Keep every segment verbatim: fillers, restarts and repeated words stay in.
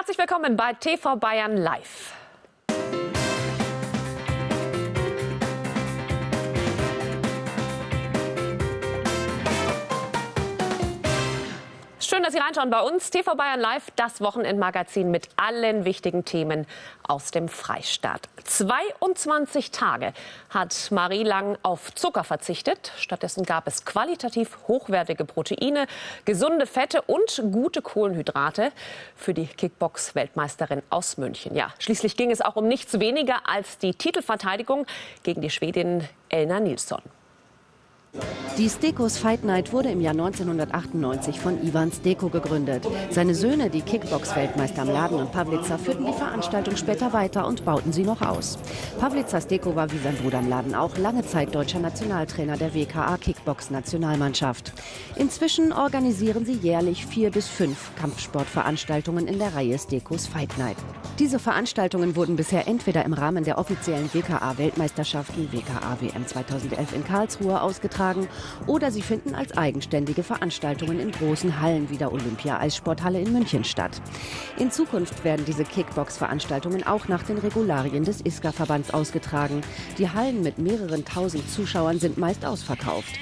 Herzlich willkommen bei T V Bayern Live. Schön, dass Sie reinschauen bei uns. T V Bayern Live, das Wochenendmagazin mit allen wichtigen Themen aus dem Freistaat. zweiundzwanzig Tage hat Marie Lang auf Zucker verzichtet. Stattdessen gab es qualitativ hochwertige Proteine, gesunde Fette und gute Kohlenhydrate für die Kickbox-Weltmeisterin aus München. Ja, schließlich ging es auch um nichts weniger als die Titelverteidigung gegen die Schwedin Elna Nilsson. Die Stekos Fight Night wurde im Jahr neunzehnhundertachtundneunzig von Ivan Steko gegründet. Seine Söhne, die Kickbox-Weltmeister Mladen und Pavlica, führten die Veranstaltung später weiter und bauten sie noch aus. Pavlica Steko war wie sein Bruder Mladen auch lange Zeit deutscher Nationaltrainer der W K A Kickbox-Nationalmannschaft. Inzwischen organisieren sie jährlich vier bis fünf Kampfsportveranstaltungen in der Reihe Stekos Fight Night. Diese Veranstaltungen wurden bisher entweder im Rahmen der offiziellen W K A-Weltmeisterschaften W K A W M zweitausendelf in Karlsruhe ausgetragen oder sie finden als eigenständige Veranstaltungen in großen Hallen wie der Olympia-Eissporthalle in München statt. In Zukunft werden diese Kickbox-Veranstaltungen auch nach den Regularien des I S K A-Verbands ausgetragen. Die Hallen mit mehreren tausend Zuschauern sind meist ausverkauft.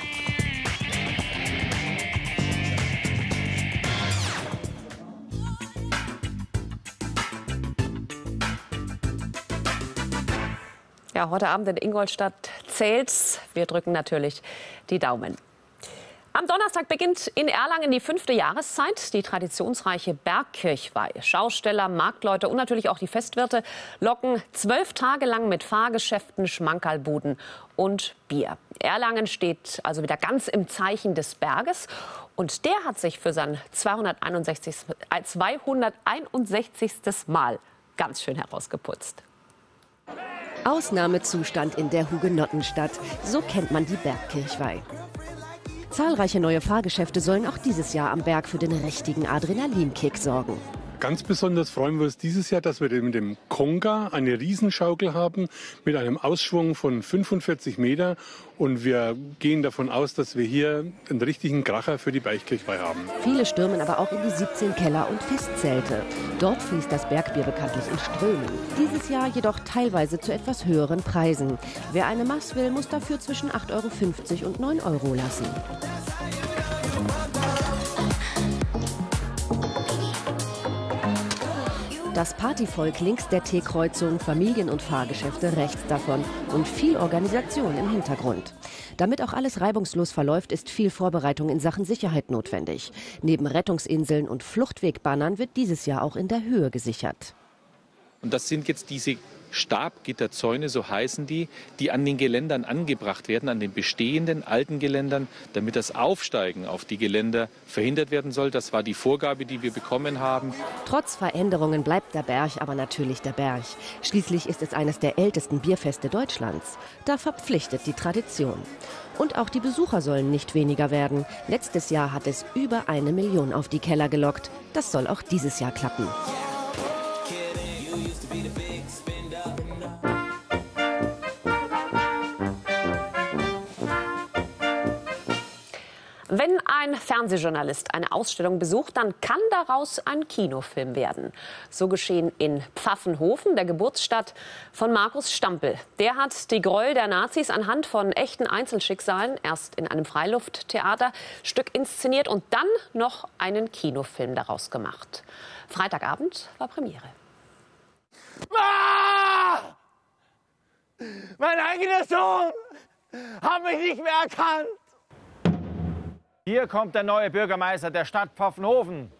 Ja, heute Abend in Ingolstadt zählt's. Wir drücken natürlich die Daumen. Am Donnerstag beginnt in Erlangen die fünfte Jahreszeit, die traditionsreiche Bergkirchweih. Schausteller, Marktleute und natürlich auch die Festwirte locken zwölf Tage lang mit Fahrgeschäften, Schmankerlbuden und Bier. Erlangen steht also wieder ganz im Zeichen des Berges. Und der hat sich für sein zweihunderteinundsechzigstes Mal ganz schön herausgeputzt. Ausnahmezustand in der Hugenottenstadt. So kennt man die Bergkirchweih. Zahlreiche neue Fahrgeschäfte sollen auch dieses Jahr am Berg für den richtigen Adrenalinkick sorgen. Ganz besonders freuen wir uns dieses Jahr, dass wir mit dem Konga eine Riesenschaukel haben mit einem Ausschwung von fünfundvierzig Meter. Und wir gehen davon aus, dass wir hier einen richtigen Kracher für die Bergkirchweih haben. Viele stürmen aber auch in die siebzehn Keller und Festzelte. Dort fließt das Bergbier bekanntlich in Strömen. Dieses Jahr jedoch teilweise zu etwas höheren Preisen. Wer eine Maß will, muss dafür zwischen acht Euro fünfzig und neun Euro lassen. Das Partyvolk links der T-Kreuzung, Familien- und Fahrgeschäfte rechts davon und viel Organisation im Hintergrund. Damit auch alles reibungslos verläuft, ist viel Vorbereitung in Sachen Sicherheit notwendig. Neben Rettungsinseln und Fluchtwegbannern wird dieses Jahr auch in der Höhe gesichert. Und das sind jetzt diese Stabgitterzäune, so heißen die, die an den Geländern angebracht werden, an den bestehenden alten Geländern, damit das Aufsteigen auf die Geländer verhindert werden soll. Das war die Vorgabe, die wir bekommen haben. Trotz Veränderungen bleibt der Berg aber natürlich der Berg. Schließlich ist es eines der ältesten Bierfeste Deutschlands. Da verpflichtet die Tradition. Und auch die Besucher sollen nicht weniger werden. Letztes Jahr hat es über eine Million auf die Keller gelockt. Das soll auch dieses Jahr klappen. Wenn ein Fernsehjournalist eine Ausstellung besucht, dann kann daraus ein Kinofilm werden. So geschehen in Pfaffenhofen, der Geburtsstadt von Markus Stampel. Der hat die Gräuel der Nazis anhand von echten Einzelschicksalen erst in einem Freilufttheaterstück inszeniert und dann noch einen Kinofilm daraus gemacht. Freitagabend war Premiere. Ah! Mein eigener Sohn hat mich nicht mehr erkannt. Hier kommt der neue Bürgermeister der Stadt Pfaffenhofen.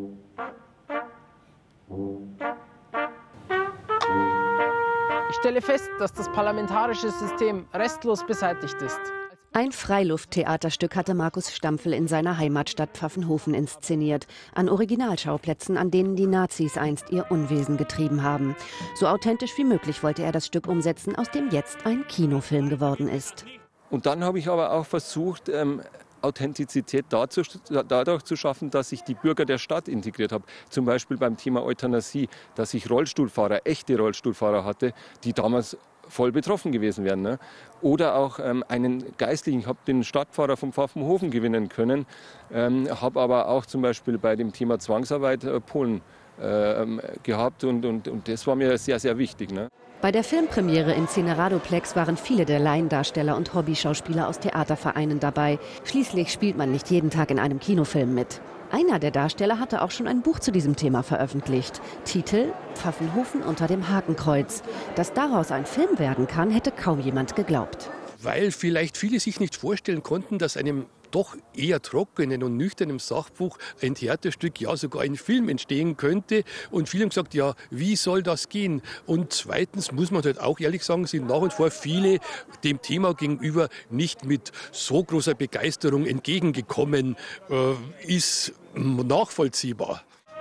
Ich stelle fest, dass das parlamentarische System restlos beseitigt ist. Ein Freilufttheaterstück hatte Markus Stampel in seiner Heimatstadt Pfaffenhofen inszeniert. An Originalschauplätzen, an denen die Nazis einst ihr Unwesen getrieben haben. So authentisch wie möglich wollte er das Stück umsetzen, aus dem jetzt ein Kinofilm geworden ist. Und dann habe ich aber auch versucht, ähm, Authentizität dadurch zu schaffen, dass ich die Bürger der Stadt integriert habe. Zum Beispiel beim Thema Euthanasie, dass ich Rollstuhlfahrer, echte Rollstuhlfahrer hatte, die damals voll betroffen gewesen wären. Ne? Oder auch ähm, einen Geistlichen, ich habe den Stadtpfarrer von Pfaffenhofen gewinnen können, ähm, habe aber auch zum Beispiel bei dem Thema Zwangsarbeit äh, Polen äh, gehabt und, und, und das war mir sehr, sehr wichtig. Ne? Bei der Filmpremiere im Cineradoplex waren viele der Laiendarsteller und Hobbyschauspieler aus Theatervereinen dabei. Schließlich spielt man nicht jeden Tag in einem Kinofilm mit. Einer der Darsteller hatte auch schon ein Buch zu diesem Thema veröffentlicht. Titel: Pfaffenhofen unter dem Hakenkreuz. Dass daraus ein Film werden kann, hätte kaum jemand geglaubt. Weil vielleicht viele sich nicht vorstellen konnten, dass einem doch eher trockenen und nüchternen Sachbuch ein Theaterstück, ja sogar ein Film entstehen könnte. Und viele haben gesagt, ja, wie soll das gehen? Und zweitens muss man halt auch ehrlich sagen, sind nach und vor viele dem Thema gegenüber nicht mit so großer Begeisterung entgegengekommen, äh, ist nachvollziehbar.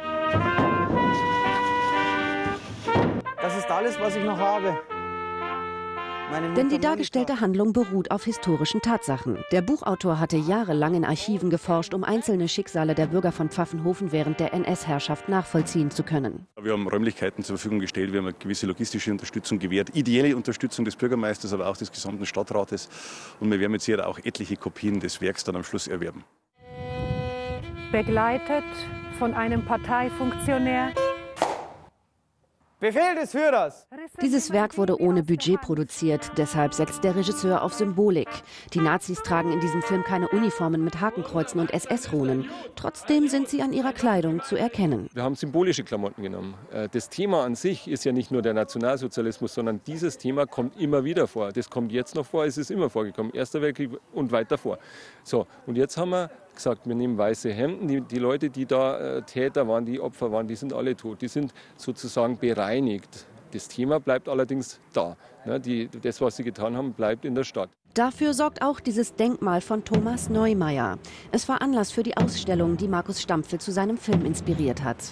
Das ist alles, was ich noch habe. Denn die dargestellte Handlung beruht auf historischen Tatsachen. Der Buchautor hatte jahrelang in Archiven geforscht, um einzelne Schicksale der Bürger von Pfaffenhofen während der N S-Herrschaft nachvollziehen zu können. Wir haben Räumlichkeiten zur Verfügung gestellt, wir haben eine gewisse logistische Unterstützung gewährt, ideelle Unterstützung des Bürgermeisters, aber auch des gesamten Stadtrates. Und wir werden mit Sicherheit auch etliche Kopien des Werks dann am Schluss erwerben. Begleitet von einem Parteifunktionär. Befehl des Führers! Dieses Werk wurde ohne Budget produziert, deshalb setzt der Regisseur auf Symbolik. Die Nazis tragen in diesem Film keine Uniformen mit Hakenkreuzen und S S-Runen. Trotzdem sind sie an ihrer Kleidung zu erkennen. Wir haben symbolische Klamotten genommen. Das Thema an sich ist ja nicht nur der Nationalsozialismus, sondern dieses Thema kommt immer wieder vor. Das kommt jetzt noch vor, es ist immer vorgekommen. Erster Weltkrieg und weit davor. So, und jetzt haben wir gesagt, wir nehmen weiße Hemden. Die, die Leute, die da äh, Täter waren, die Opfer waren, die sind alle tot. Die sind sozusagen bereinigt. Das Thema bleibt allerdings da. Ne, die, das, was sie getan haben, bleibt in der Stadt. Dafür sorgt auch dieses Denkmal von Thomas Neumeier. Es war Anlass für die Ausstellung, die Markus Stampfel zu seinem Film inspiriert hat.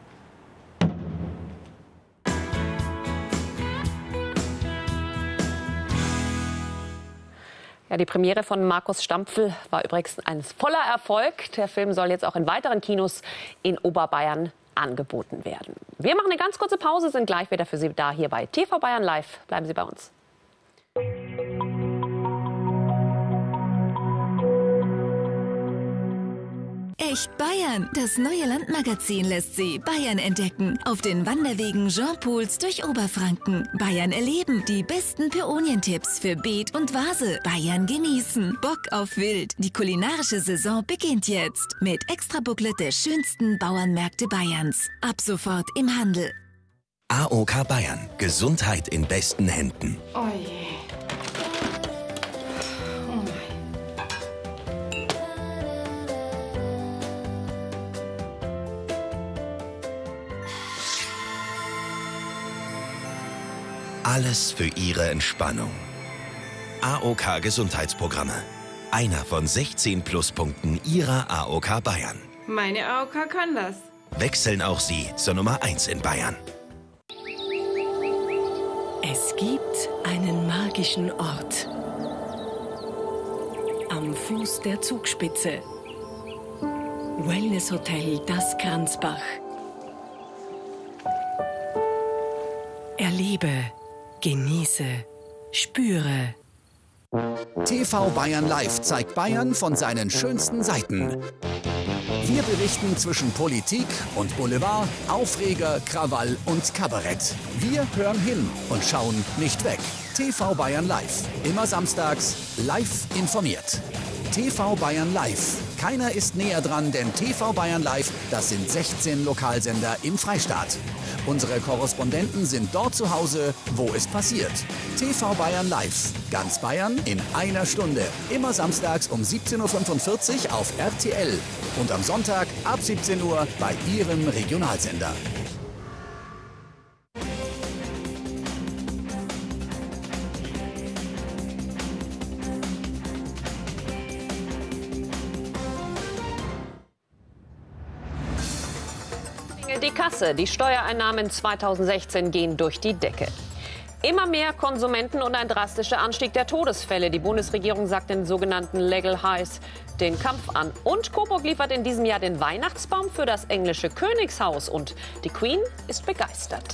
Ja, die Premiere von Markus Stampfel war übrigens ein voller Erfolg. Der Film soll jetzt auch in weiteren Kinos in Oberbayern angeboten werden. Wir machen eine ganz kurze Pause, sind gleich wieder für Sie da hier bei T V Bayern Live. Bleiben Sie bei uns. Echt Bayern, das neue Landmagazin lässt Sie Bayern entdecken. Auf den Wanderwegen Jean Pauls durch Oberfranken. Bayern erleben, die besten Päonientipps für Beet und Vase. Bayern genießen, Bock auf Wild. Die kulinarische Saison beginnt jetzt. Mit Extra-Booklet der schönsten Bauernmärkte Bayerns. Ab sofort im Handel. A O K Bayern. Gesundheit in besten Händen. Oh je. Alles für Ihre Entspannung. A O K Gesundheitsprogramme. Einer von sechzehn Pluspunkten Ihrer A O K Bayern. Meine A O K kann das. Wechseln auch Sie zur Nummer eins in Bayern. Es gibt einen magischen Ort. Am Fuß der Zugspitze. Wellness Hotel Das Kranzbach. Erlebe, genieße, spüre. T V Bayern Live zeigt Bayern von seinen schönsten Seiten. Wir berichten zwischen Politik und Boulevard, Aufreger, Krawall und Kabarett. Wir hören hin und schauen nicht weg. T V Bayern Live. Immer samstags live informiert. T V Bayern Live. Keiner ist näher dran, denn T V Bayern Live, das sind sechzehn Lokalsender im Freistaat. Unsere Korrespondenten sind dort zu Hause, wo es passiert. T V Bayern Live. Ganz Bayern in einer Stunde. Immer samstags um siebzehn Uhr fünfundvierzig auf R T L. Und am Sonntag ab siebzehn Uhr bei Ihrem Regionalsender. Die Kasse, die Steuereinnahmen zweitausendsechzehn gehen durch die Decke. Immer mehr Konsumenten und ein drastischer Anstieg der Todesfälle. Die Bundesregierung sagt den sogenannten Legal Highs den Kampf an. Und Coburg liefert in diesem Jahr den Weihnachtsbaum für das englische Königshaus. Und die Queen ist begeistert.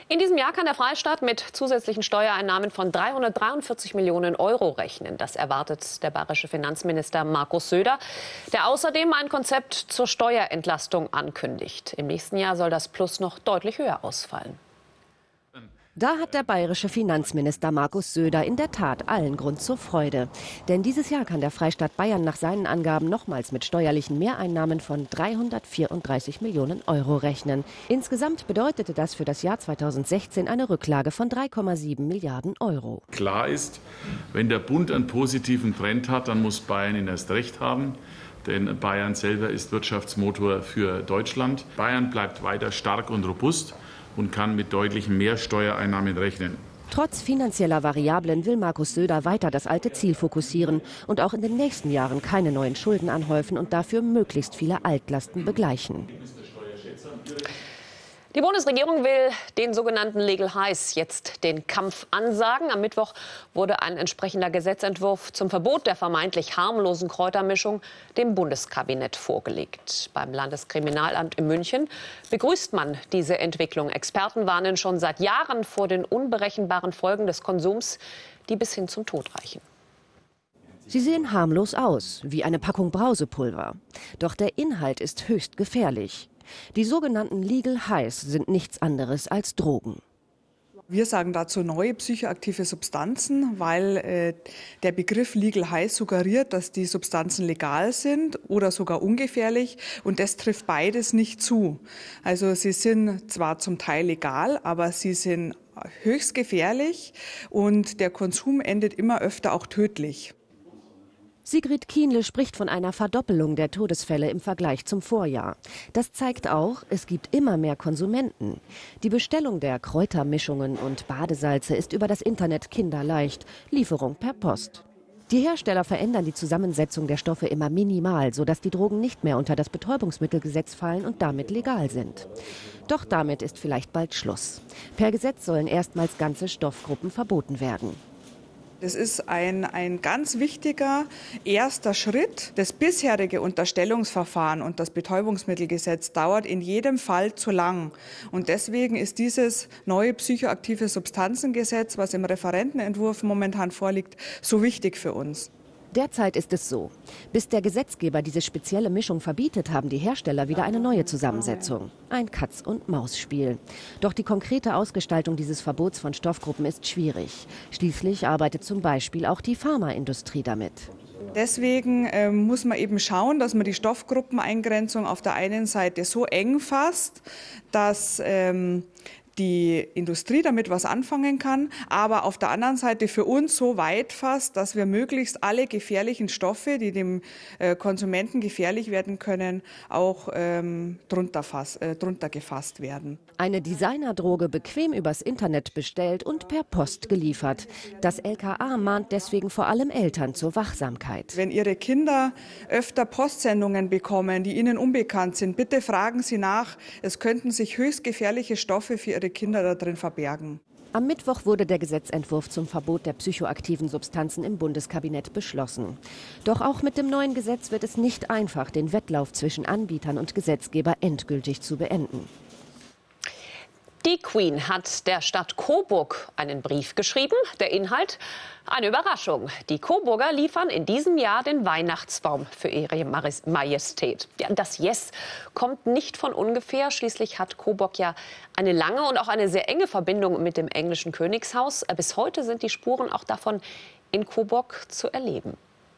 In diesem Jahr kann der Freistaat mit zusätzlichen Steuereinnahmen von dreihundertdreiundvierzig Millionen Euro rechnen. Das erwartet der bayerische Finanzminister Markus Söder, der außerdem ein Konzept zur Steuerentlastung ankündigt. Im nächsten Jahr soll das Plus noch deutlich höher ausfallen. Da hat der bayerische Finanzminister Markus Söder in der Tat allen Grund zur Freude. Denn dieses Jahr kann der Freistaat Bayern nach seinen Angaben nochmals mit steuerlichen Mehreinnahmen von dreihundertvierunddreißig Millionen Euro rechnen. Insgesamt bedeutete das für das Jahr zweitausendsechzehn eine Rücklage von drei Komma sieben Milliarden Euro. Klar ist, wenn der Bund einen positiven Trend hat, dann muss Bayern ihn erst recht haben. Denn Bayern selber ist Wirtschaftsmotor für Deutschland. Bayern bleibt weiter stark und robust und kann mit deutlichen mehr Steuereinnahmen rechnen. Trotz finanzieller Variablen will Markus Söder weiter das alte Ziel fokussieren und auch in den nächsten Jahren keine neuen Schulden anhäufen und dafür möglichst viele Altlasten begleichen. Die Bundesregierung will den sogenannten Legal Highs jetzt den Kampf ansagen. Am Mittwoch wurde ein entsprechender Gesetzentwurf zum Verbot der vermeintlich harmlosen Kräutermischung dem Bundeskabinett vorgelegt. Beim Landeskriminalamt in München begrüßt man diese Entwicklung. Experten warnen schon seit Jahren vor den unberechenbaren Folgen des Konsums, die bis hin zum Tod reichen. Sie sehen harmlos aus, wie eine Packung Brausepulver. Doch der Inhalt ist höchst gefährlich. Die sogenannten Legal Highs sind nichts anderes als Drogen. Wir sagen dazu neue psychoaktive Substanzen, weil äh, der Begriff Legal High suggeriert, dass die Substanzen legal sind oder sogar ungefährlich. Und das trifft beides nicht zu. Also sie sind zwar zum Teil legal, aber sie sind höchst gefährlich und der Konsum endet immer öfter auch tödlich. Sigrid Kienle spricht von einer Verdoppelung der Todesfälle im Vergleich zum Vorjahr. Das zeigt auch, es gibt immer mehr Konsumenten. Die Bestellung der Kräutermischungen und Badesalze ist über das Internet kinderleicht, Lieferung per Post. Die Hersteller verändern die Zusammensetzung der Stoffe immer minimal, sodass die Drogen nicht mehr unter das Betäubungsmittelgesetz fallen und damit legal sind. Doch damit ist vielleicht bald Schluss. Per Gesetz sollen erstmals ganze Stoffgruppen verboten werden. Das ist ein, ein ganz wichtiger erster Schritt. Das bisherige Unterstellungsverfahren und das Betäubungsmittelgesetz dauert in jedem Fall zu lang. Und deswegen ist dieses neue psychoaktive Substanzengesetz, was im Referentenentwurf momentan vorliegt, so wichtig für uns. Derzeit ist es so. Bis der Gesetzgeber diese spezielle Mischung verbietet, haben die Hersteller wieder eine neue Zusammensetzung. Ein Katz-und-Maus-Spiel. Doch die konkrete Ausgestaltung dieses Verbots von Stoffgruppen ist schwierig. Schließlich arbeitet zum Beispiel auch die Pharmaindustrie damit. Deswegen äh, muss man eben schauen, dass man die Stoffgruppeneingrenzung auf der einen Seite so eng fasst, dass ähm, die Industrie damit was anfangen kann, aber auf der anderen Seite für uns so weit fasst, dass wir möglichst alle gefährlichen Stoffe, die dem äh, Konsumenten gefährlich werden können, auch ähm, drunter, fass, äh, drunter gefasst werden. Eine Designerdroge bequem übers Internet bestellt und per Post geliefert. Das L K A mahnt deswegen vor allem Eltern zur Wachsamkeit. Wenn Ihre Kinder öfter Postsendungen bekommen, die Ihnen unbekannt sind, bitte fragen Sie nach. Es könnten sich höchst gefährliche Stoffe für Ihre Kinder da drin verbergen. Am Mittwoch wurde der Gesetzentwurf zum Verbot der psychoaktiven Substanzen im Bundeskabinett beschlossen. Doch auch mit dem neuen Gesetz wird es nicht einfach, den Wettlauf zwischen Anbietern und Gesetzgeber endgültig zu beenden. Die Queen hat der Stadt Coburg einen Brief geschrieben. Der Inhalt: eine Überraschung. Die Coburger liefern in diesem Jahr den Weihnachtsbaum für ihre Majestät. Ja, das Yes kommt nicht von ungefähr. Schließlich hat Coburg ja eine lange und auch eine sehr enge Verbindung mit dem englischen Königshaus. Bis heute sind die Spuren auch davon in Coburg zu erleben.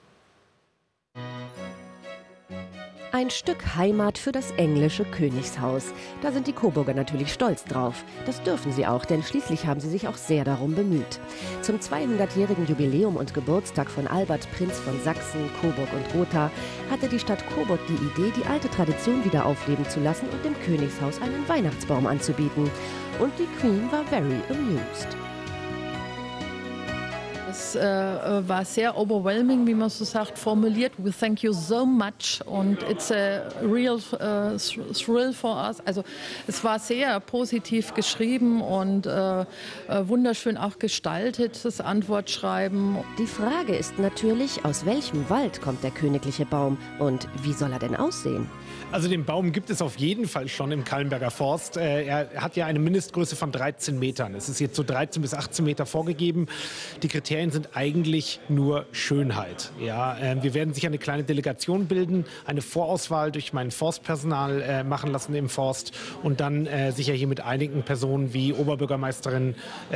Ein Stück Heimat für das englische Königshaus. Da sind die Coburger natürlich stolz drauf. Das dürfen sie auch, denn schließlich haben sie sich auch sehr darum bemüht. Zum zweihundertjährigen Jubiläum und Geburtstag von Albert, Prinz von Sachsen, Coburg und Gotha, hatte die Stadt Coburg die Idee, die alte Tradition wieder aufleben zu lassen und dem Königshaus einen Weihnachtsbaum anzubieten. Und die Queen war very amused. Es das äh, war sehr overwhelming, wie man so sagt, formuliert. We thank you so much und it's a real uh, thrill for us. Also es war sehr positiv geschrieben und äh, wunderschön auch gestaltet, das Antwortschreiben. Die Frage ist natürlich, aus welchem Wald kommt der königliche Baum und wie soll er denn aussehen? Also den Baum gibt es auf jeden Fall schon im Kallenberger Forst. Er hat ja eine Mindestgröße von dreizehn Metern. Es ist jetzt so dreizehn bis achtzehn Meter vorgegeben. Die Kriterien sind eigentlich nur Schönheit. Ja, wir werden sicher eine kleine Delegation bilden, eine Vorauswahl durch mein Forstpersonal machen lassen im Forst und dann sicher hier mit einigen Personen wie Oberbürgermeisterin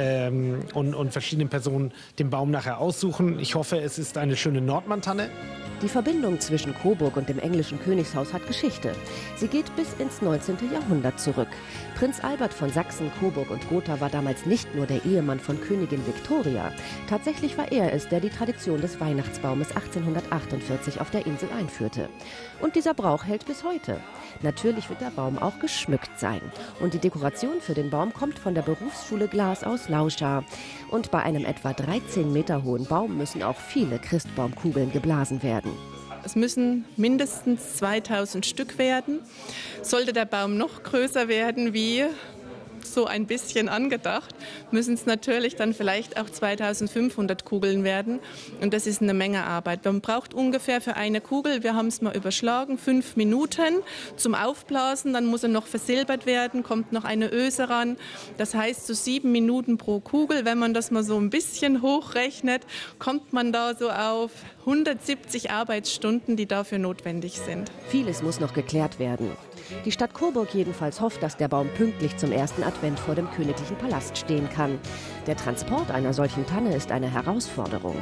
und, und verschiedenen Personen den Baum nachher aussuchen. Ich hoffe, es ist eine schöne Nordmantanne. Die Verbindung zwischen Coburg und dem englischen Königshaus hat Geschichte. Sie geht bis ins neunzehnte Jahrhundert zurück. Prinz Albert von Sachsen, Coburg und Gotha war damals nicht nur der Ehemann von Königin Victoria. Tatsächlich war er es, der die Tradition des Weihnachtsbaumes achtzehnhundertachtundvierzig auf der Insel einführte. Und dieser Brauch hält bis heute. Natürlich wird der Baum auch geschmückt sein. Und die Dekoration für den Baum kommt von der Berufsschule Glas aus Lauschar. Und bei einem etwa dreizehn Meter hohen Baum müssen auch viele Christbaumkugeln geblasen werden. Es müssen mindestens zweitausend Stück werden. Sollte der Baum noch größer werden wie so ein bisschen angedacht, müssen es natürlich dann vielleicht auch zweitausendfünfhundert Kugeln werden. Und das ist eine Menge Arbeit. Man braucht ungefähr für eine Kugel, wir haben es mal überschlagen, fünf Minuten zum Aufblasen. Dann muss er noch versilbert werden, kommt noch eine Öse ran. Das heißt so sieben Minuten pro Kugel. Wenn man das mal so ein bisschen hochrechnet, kommt man da so auf hundertsiebzig Arbeitsstunden, die dafür notwendig sind. Vieles muss noch geklärt werden. Die Stadt Coburg jedenfalls hofft, dass der Baum pünktlich zum ersten Advent vor dem königlichen Palast stehen kann. Der Transport einer solchen Tanne ist eine Herausforderung.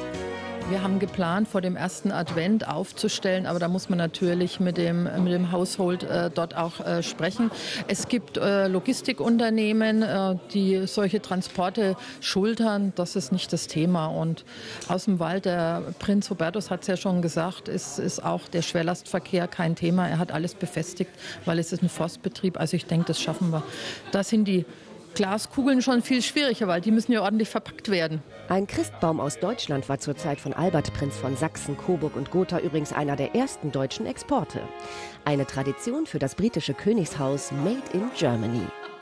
Wir haben geplant, vor dem ersten Advent aufzustellen, aber da muss man natürlich mit dem, mit dem Household äh, dort auch äh, sprechen. Es gibt äh, Logistikunternehmen, äh, die solche Transporte schultern. Das ist nicht das Thema. Und aus dem Wald, der Prinz Hubertus hat es ja schon gesagt, ist, ist auch der Schwerlastverkehr kein Thema. Er hat alles befestigt, weil es ist ein Forstbetrieb. Also ich denke, das schaffen wir. Da sind die Glaskugeln schon viel schwieriger, weil die müssen ja ordentlich verpackt werden. Ein Christbaum aus Deutschland war zur Zeit von Albert, Prinz von Sachsen, Coburg und Gotha übrigens einer der ersten deutschen Exporte. Eine Tradition für das britische Königshaus Made in Germany.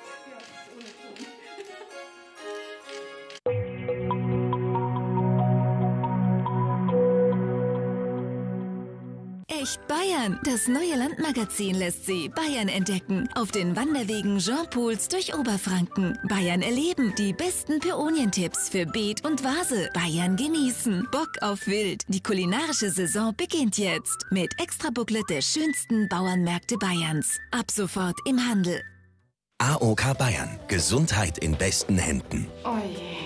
Echt Bayern, das neue Landmagazin lässt Sie Bayern entdecken. Auf den Wanderwegen Jean Pauls durch Oberfranken. Bayern erleben, die besten Pioniertipps für Beet und Vase. Bayern genießen, Bock auf Wild. Die kulinarische Saison beginnt jetzt. Mit Extra-Booklet der schönsten Bauernmärkte Bayerns. Ab sofort im Handel. A O K Bayern. Gesundheit in besten Händen. Oh je.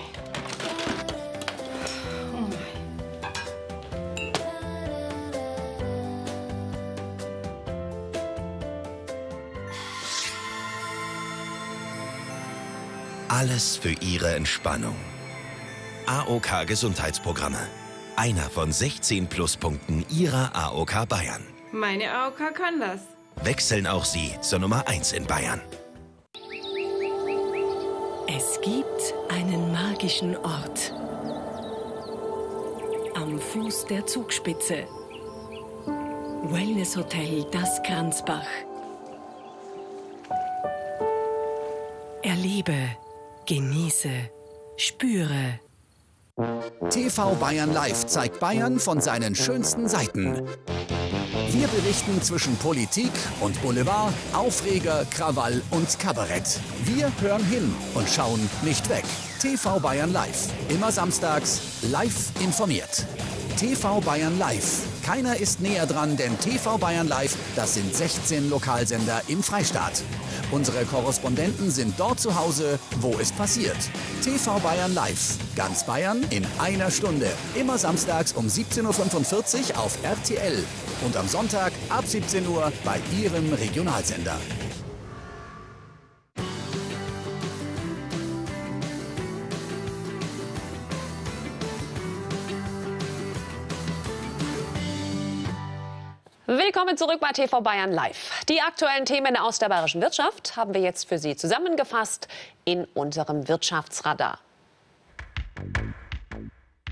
Alles für Ihre Entspannung. A O K Gesundheitsprogramme. Einer von sechzehn Pluspunkten Ihrer A O K Bayern. Meine A O K kann das. Wechseln auch Sie zur Nummer eins in Bayern. Es gibt einen magischen Ort. Am Fuß der Zugspitze. Wellness-Hotel Das Kranzbach. Erlebe, genieße, spüre. T V Bayern Live zeigt Bayern von seinen schönsten Seiten. Wir berichten zwischen Politik und Boulevard, Aufreger, Krawall und Kabarett. Wir hören hin und schauen nicht weg. T V Bayern Live. Immer samstags live informiert. T V Bayern Live. Keiner ist näher dran, denn T V Bayern Live, das sind sechzehn Lokalsender im Freistaat. Unsere Korrespondenten sind dort zu Hause, wo es passiert. T V Bayern Live. Ganz Bayern in einer Stunde. Immer samstags um siebzehn Uhr fünfundvierzig auf R T L. Und am Sonntag ab siebzehn Uhr bei Ihrem Regionalsender. Willkommen zurück bei T V Bayern Live. Die aktuellen Themen aus der bayerischen Wirtschaft haben wir jetzt für Sie zusammengefasst in unserem Wirtschaftsradar.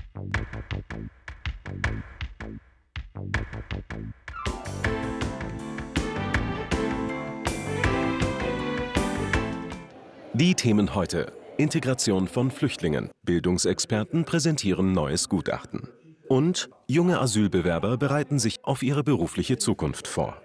Die Themen heute: Integration von Flüchtlingen. Bildungsexperten präsentieren neues Gutachten. Und junge Asylbewerber bereiten sich auf ihre berufliche Zukunft vor.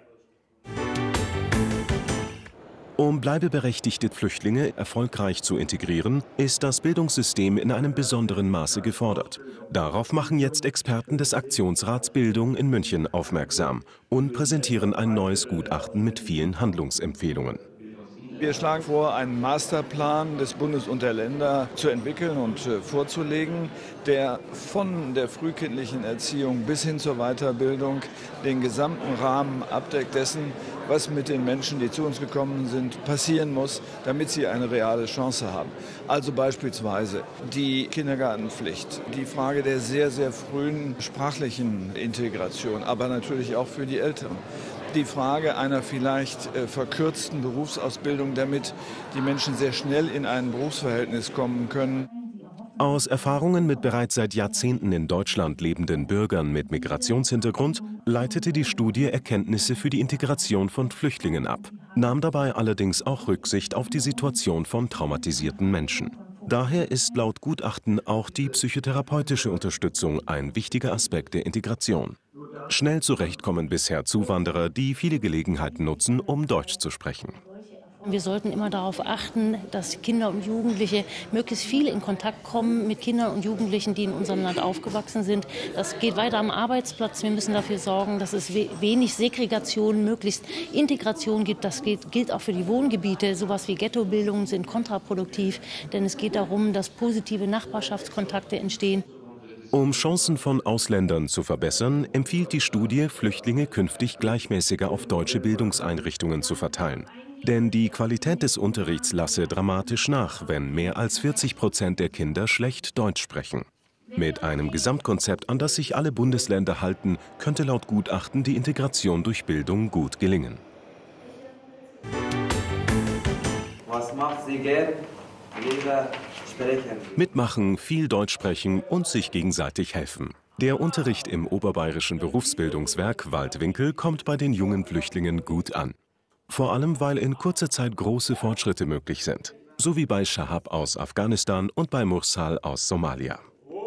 Um bleibeberechtigte Flüchtlinge erfolgreich zu integrieren, ist das Bildungssystem in einem besonderen Maße gefordert. Darauf machen jetzt Experten des Aktionsrats Bildung in München aufmerksam und präsentieren ein neues Gutachten mit vielen Handlungsempfehlungen. Wir schlagen vor, einen Masterplan des Bundes und der Länder zu entwickeln und äh, vorzulegen, der von der frühkindlichen Erziehung bis hin zur Weiterbildung den gesamten Rahmen abdeckt dessen, was mit den Menschen, die zu uns gekommen sind, passieren muss, damit sie eine reale Chance haben. Also beispielsweise die Kindergartenpflicht, die Frage der sehr, sehr frühen sprachlichen Integration, aber natürlich auch für die Eltern. Die Frage einer vielleicht äh, verkürzten Berufsausbildung, damit die Menschen sehr schnell in ein Berufsverhältnis kommen können. Aus Erfahrungen mit bereits seit Jahrzehnten in Deutschland lebenden Bürgern mit Migrationshintergrund leitete die Studie Erkenntnisse für die Integration von Flüchtlingen ab, nahm dabei allerdings auch Rücksicht auf die Situation von traumatisierten Menschen. Daher ist laut Gutachten auch die psychotherapeutische Unterstützung ein wichtiger Aspekt der Integration. Schnell zurechtkommen bisher Zuwanderer, die viele Gelegenheiten nutzen, um Deutsch zu sprechen. Wir sollten immer darauf achten, dass Kinder und Jugendliche möglichst viel in Kontakt kommen mit Kindern und Jugendlichen, die in unserem Land aufgewachsen sind. Das geht weiter am Arbeitsplatz. Wir müssen dafür sorgen, dass es wenig Segregation, möglichst Integration gibt. Das gilt auch für die Wohngebiete. Sowas wie Ghettobildungen sind kontraproduktiv, denn es geht darum, dass positive Nachbarschaftskontakte entstehen. Um Chancen von Ausländern zu verbessern, empfiehlt die Studie, Flüchtlinge künftig gleichmäßiger auf deutsche Bildungseinrichtungen zu verteilen. Denn die Qualität des Unterrichts lasse dramatisch nach, wenn mehr als vierzig Prozent der Kinder schlecht Deutsch sprechen. Mit einem Gesamtkonzept, an das sich alle Bundesländer halten, könnte laut Gutachten die Integration durch Bildung gut gelingen. Was macht sie gern? Jeder sprechen. Mitmachen, viel Deutsch sprechen und sich gegenseitig helfen. Der Unterricht im Oberbayerischen Berufsbildungswerk Waldwinkel kommt bei den jungen Flüchtlingen gut an. Vor allem, weil in kurzer Zeit große Fortschritte möglich sind. So wie bei Shahab aus Afghanistan und bei Mursal aus Somalia.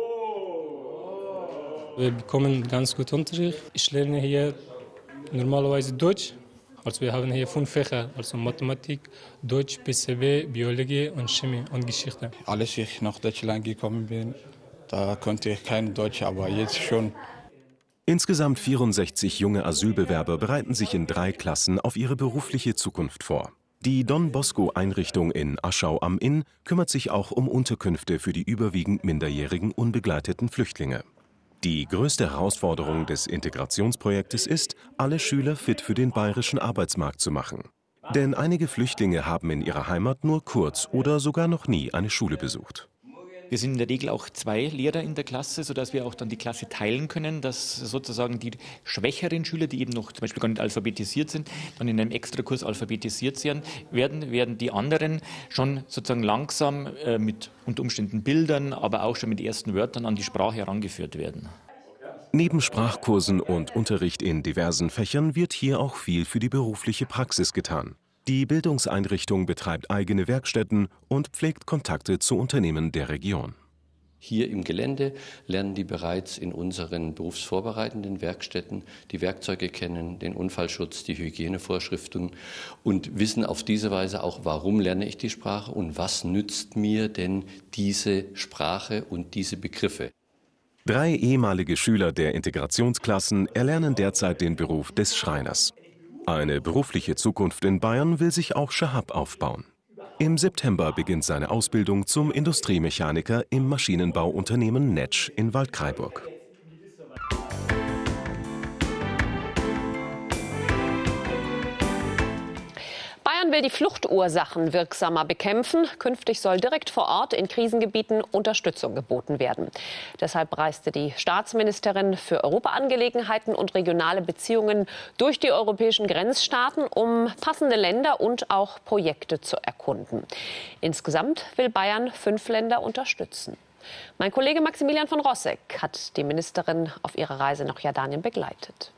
Wir bekommen ganz gut Unterricht. Ich lerne hier normalerweise Deutsch. Also wir haben hier fünf Fächer, also Mathematik, Deutsch, P C B, Biologie und Chemie und Geschichte. Als ich nach Deutschland gekommen bin, da konnte ich kein Deutsch, aber jetzt schon. Insgesamt vierundsechzig junge Asylbewerber bereiten sich in drei Klassen auf ihre berufliche Zukunft vor. Die Don Bosco-Einrichtung in Aschau am Inn kümmert sich auch um Unterkünfte für die überwiegend minderjährigen unbegleiteten Flüchtlinge. Die größte Herausforderung des Integrationsprojektes ist, alle Schüler fit für den bayerischen Arbeitsmarkt zu machen. Denn einige Flüchtlinge haben in ihrer Heimat nur kurz oder sogar noch nie eine Schule besucht. Wir sind in der Regel auch zwei Lehrer in der Klasse, sodass wir auch dann die Klasse teilen können, dass sozusagen die schwächeren Schüler, die eben noch zum Beispiel gar nicht alphabetisiert sind, dann in einem Extrakurs alphabetisiert werden, werden die anderen schon sozusagen langsam äh, mit unter Umständen Bildern, aber auch schon mit ersten Wörtern an die Sprache herangeführt werden. Neben Sprachkursen und Unterricht in diversen Fächern wird hier auch viel für die berufliche Praxis getan. Die Bildungseinrichtung betreibt eigene Werkstätten und pflegt Kontakte zu Unternehmen der Region. Hier im Gelände lernen die bereits in unseren berufsvorbereitenden Werkstätten die Werkzeuge kennen, den Unfallschutz, die Hygienevorschriften und wissen auf diese Weise auch, warum lerne ich die Sprache und was nützt mir denn diese Sprache und diese Begriffe. Drei ehemalige Schüler der Integrationsklassen erlernen derzeit den Beruf des Schreiners. Eine berufliche Zukunft in Bayern will sich auch Shahab aufbauen. Im September beginnt seine Ausbildung zum Industriemechaniker im Maschinenbauunternehmen Netsch in Waldkraiburg. Bayern will die Fluchtursachen wirksamer bekämpfen. Künftig soll direkt vor Ort in Krisengebieten Unterstützung geboten werden. Deshalb reiste die Staatsministerin für Europaangelegenheiten und regionale Beziehungen durch die europäischen Grenzstaaten, um passende Länder und auch Projekte zu erkunden. Insgesamt will Bayern fünf Länder unterstützen. Mein Kollege Maximilian von Rossek hat die Ministerin auf ihrer Reise nach Jordanien begleitet.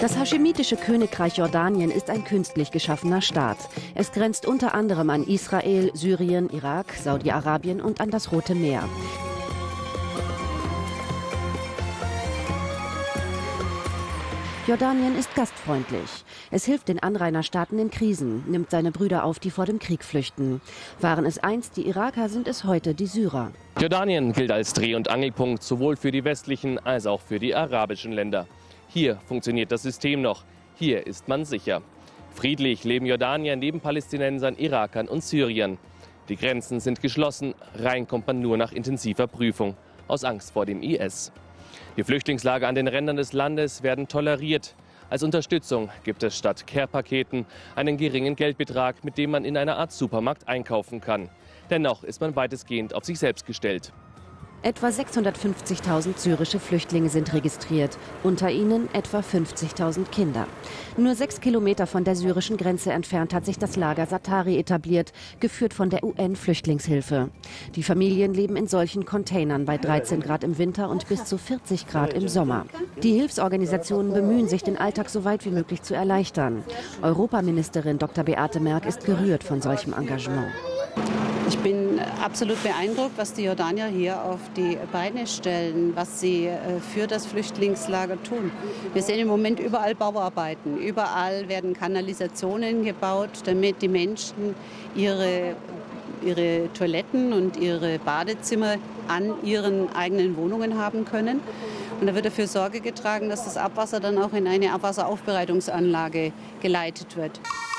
Das haschemitische Königreich Jordanien ist ein künstlich geschaffener Staat. Es grenzt unter anderem an Israel, Syrien, Irak, Saudi-Arabien und an das Rote Meer. Jordanien ist gastfreundlich. Es hilft den Anrainerstaaten in Krisen, nimmt seine Brüder auf, die vor dem Krieg flüchten. Waren es einst die Iraker, sind es heute die Syrer. Jordanien gilt als Dreh- und Angelpunkt sowohl für die westlichen als auch für die arabischen Länder. Hier funktioniert das System noch. Hier ist man sicher. Friedlich leben Jordanier neben Palästinensern, Irakern und Syriern. Die Grenzen sind geschlossen. Rein kommt man nur nach intensiver Prüfung. Aus Angst vor dem I S. Die Flüchtlingslager an den Rändern des Landes werden toleriert. Als Unterstützung gibt es statt Care-Paketen einen geringen Geldbetrag, mit dem man in einer Art Supermarkt einkaufen kann. Dennoch ist man weitestgehend auf sich selbst gestellt. Etwa sechshundertfünfzigtausend syrische Flüchtlinge sind registriert, unter ihnen etwa fünfzigtausend Kinder. Nur sechs Kilometer von der syrischen Grenze entfernt hat sich das Lager Satari etabliert, geführt von der U N-Flüchtlingshilfe. Die Familien leben in solchen Containern bei dreizehn Grad im Winter und bis zu vierzig Grad im Sommer. Die Hilfsorganisationen bemühen sich, den Alltag so weit wie möglich zu erleichtern. Europaministerin Doktor Beate Merk ist gerührt von solchem Engagement. Ich bin absolut beeindruckt, was die Jordanier hier auf die Beine stellen, was sie für das Flüchtlingslager tun. Wir sehen im Moment überall Bauarbeiten. Überall werden Kanalisationen gebaut, damit die Menschen ihre, ihre Toiletten und ihre Badezimmer an ihren eigenen Wohnungen haben können. Und da wird dafür Sorge getragen, dass das Abwasser dann auch in eine Abwasseraufbereitungsanlage geleitet wird.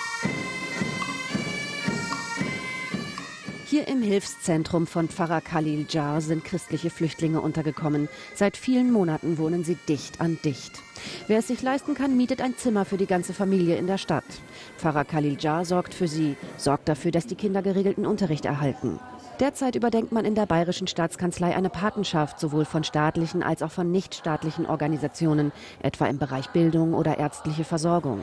Hier im Hilfszentrum von Pfarrer Khalil Jar sind christliche Flüchtlinge untergekommen. Seit vielen Monaten wohnen sie dicht an dicht. Wer es sich leisten kann, mietet ein Zimmer für die ganze Familie in der Stadt. Pfarrer Khalil Jar sorgt für sie, sorgt dafür, dass die Kinder geregelten Unterricht erhalten. Derzeit überdenkt man in der Bayerischen Staatskanzlei eine Patenschaft, sowohl von staatlichen als auch von nichtstaatlichen Organisationen, etwa im Bereich Bildung oder ärztliche Versorgung.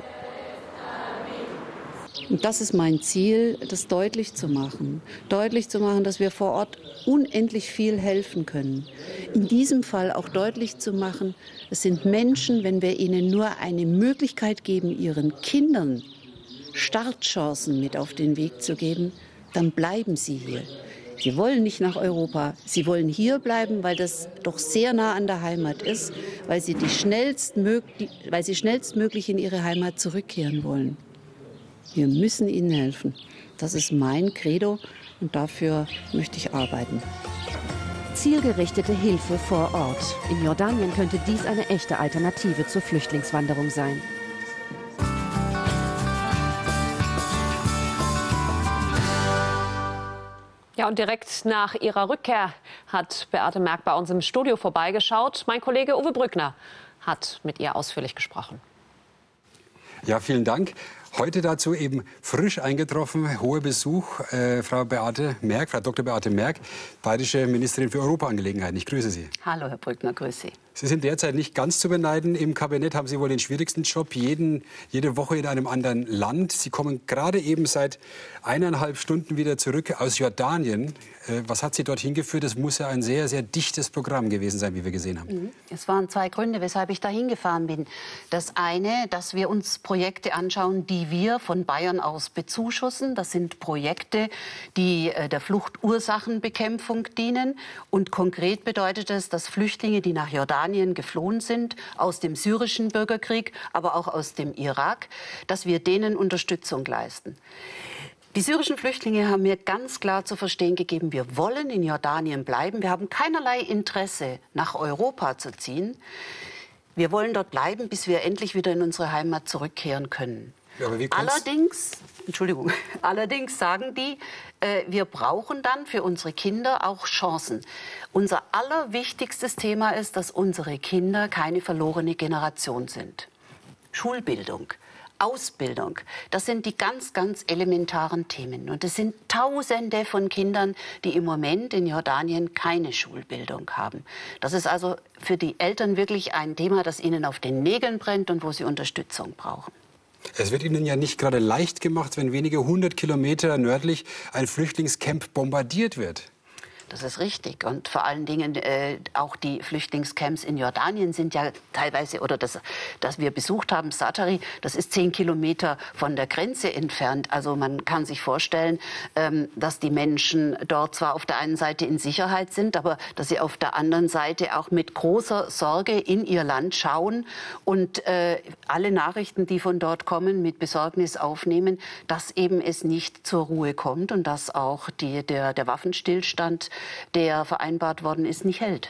Und das ist mein Ziel, das deutlich zu machen. Deutlich zu machen, dass wir vor Ort unendlich viel helfen können. In diesem Fall auch deutlich zu machen, es sind Menschen, wenn wir ihnen nur eine Möglichkeit geben, ihren Kindern Startchancen mit auf den Weg zu geben, dann bleiben sie hier. Sie wollen nicht nach Europa, sie wollen hier bleiben, weil das doch sehr nah an der Heimat ist, weil sie, die schnellstmöglich, weil sie schnellstmöglich in ihre Heimat zurückkehren wollen. Wir müssen ihnen helfen. Das ist mein Credo und dafür möchte ich arbeiten. Zielgerichtete Hilfe vor Ort. In Jordanien könnte dies eine echte Alternative zur Flüchtlingswanderung sein. Ja, und direkt nach ihrer Rückkehr hat Beate Merk bei uns im Studio vorbeigeschaut. Mein Kollege Uwe Brückner hat mit ihr ausführlich gesprochen. Ja, vielen Dank. Heute dazu eben frisch eingetroffen, hoher Besuch, äh, Frau Beate Merk, Frau Doktor Beate Merk, bayerische Ministerin für Europaangelegenheiten. Ich grüße Sie. Hallo, Herr Brückner, grüße Sie. Sie sind derzeit nicht ganz zu beneiden. Im Kabinett haben Sie wohl den schwierigsten Job, jeden, jede Woche in einem anderen Land. Sie kommen gerade eben seit eineinhalb Stunden wieder zurück aus Jordanien. Äh, was hat Sie dorthin geführt? Das muss ja ein sehr, sehr dichtes Programm gewesen sein, wie wir gesehen haben. Es waren zwei Gründe, weshalb ich dahin gefahren bin. Das eine, dass wir uns Projekte anschauen, die wir von Bayern aus bezuschussen. Das sind Projekte, die äh, der Fluchtursachenbekämpfung dienen. Und konkret bedeutet es, dass Flüchtlinge, die nach Jordanien geflohen sind, aus dem syrischen Bürgerkrieg, aber auch aus dem Irak, dass wir denen Unterstützung leisten. Die syrischen Flüchtlinge haben mir ganz klar zu verstehen gegeben, wir wollen in Jordanien bleiben. Wir haben keinerlei Interesse, nach Europa zu ziehen. Wir wollen dort bleiben, bis wir endlich wieder in unsere Heimat zurückkehren können. Ja, aber wie allerdings, Entschuldigung, allerdings sagen die, äh, wir brauchen dann für unsere Kinder auch Chancen. Unser allerwichtigstes Thema ist, dass unsere Kinder keine verlorene Generation sind. Schulbildung, Ausbildung, das sind die ganz, ganz elementaren Themen. Und es sind Tausende von Kindern, die im Moment in Jordanien keine Schulbildung haben. Das ist also für die Eltern wirklich ein Thema, das ihnen auf den Nägeln brennt und wo sie Unterstützung brauchen. Es wird Ihnen ja nicht gerade leicht gemacht, wenn wenige hundert Kilometer nördlich ein Flüchtlingscamp bombardiert wird. Das ist richtig. Und vor allen Dingen äh, auch die Flüchtlingscamps in Jordanien sind ja teilweise, oder das, das wir besucht haben, Satari, das ist zehn Kilometer von der Grenze entfernt. Also man kann sich vorstellen, ähm, dass die Menschen dort zwar auf der einen Seite in Sicherheit sind, aber dass sie auf der anderen Seite auch mit großer Sorge in ihr Land schauen und äh, alle Nachrichten, die von dort kommen, mit Besorgnis aufnehmen, dass eben es nicht zur Ruhe kommt und dass auch die, der, der Waffenstillstand, der vereinbart worden ist, nicht hält.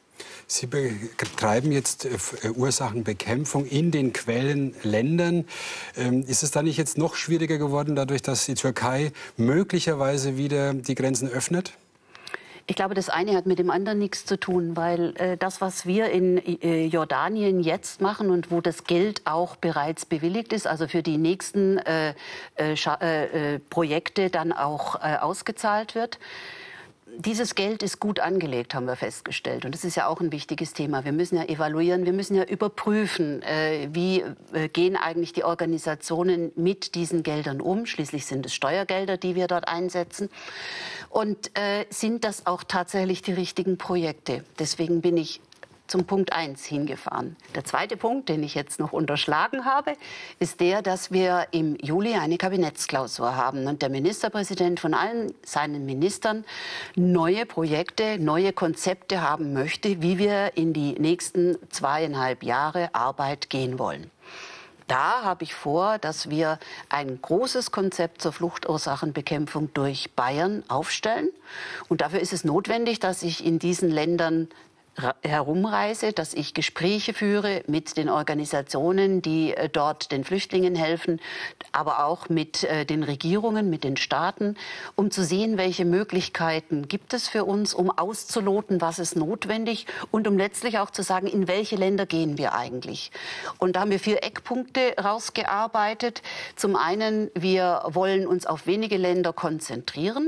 Sie betreiben jetzt Ursachenbekämpfung in den Quellenländern. Ist es da nicht jetzt noch schwieriger geworden, dadurch, dass die Türkei möglicherweise wieder die Grenzen öffnet? Ich glaube, das eine hat mit dem anderen nichts zu tun, weil äh, das, was wir in äh, Jordanien jetzt machen und wo das Geld auch bereits bewilligt ist, also für die nächsten äh, äh, äh, Projekte dann auch äh, ausgezahlt wird, dieses Geld ist gut angelegt, haben wir festgestellt. Und das ist ja auch ein wichtiges Thema. Wir müssen ja evaluieren, wir müssen ja überprüfen, äh, wie äh, gehen eigentlich die Organisationen mit diesen Geldern um. Schließlich sind es Steuergelder, die wir dort einsetzen. Und äh, sind das auch tatsächlich die richtigen Projekte? Deswegen bin ich zum Punkt eins hingefahren. Der zweite Punkt, den ich jetzt noch unterschlagen habe, ist der, dass wir im Juli eine Kabinettsklausur haben und der Ministerpräsident von allen seinen Ministern neue Projekte, neue Konzepte haben möchte, wie wir in die nächsten zweieinhalb Jahre Arbeit gehen wollen. Da habe ich vor, dass wir ein großes Konzept zur Fluchtursachenbekämpfung durch Bayern aufstellen. Und dafür ist es notwendig, dass ich in diesen Ländern herumreise, dass ich Gespräche führe mit den Organisationen, die äh, dort den Flüchtlingen helfen, aber auch mit äh, den Regierungen, mit den Staaten, um zu sehen, welche Möglichkeiten gibt es für uns, um auszuloten, was ist notwendig und um letztlich auch zu sagen, in welche Länder gehen wir eigentlich. Und da haben wir vier Eckpunkte rausgearbeitet. Zum einen, wir wollen uns auf wenige Länder konzentrieren.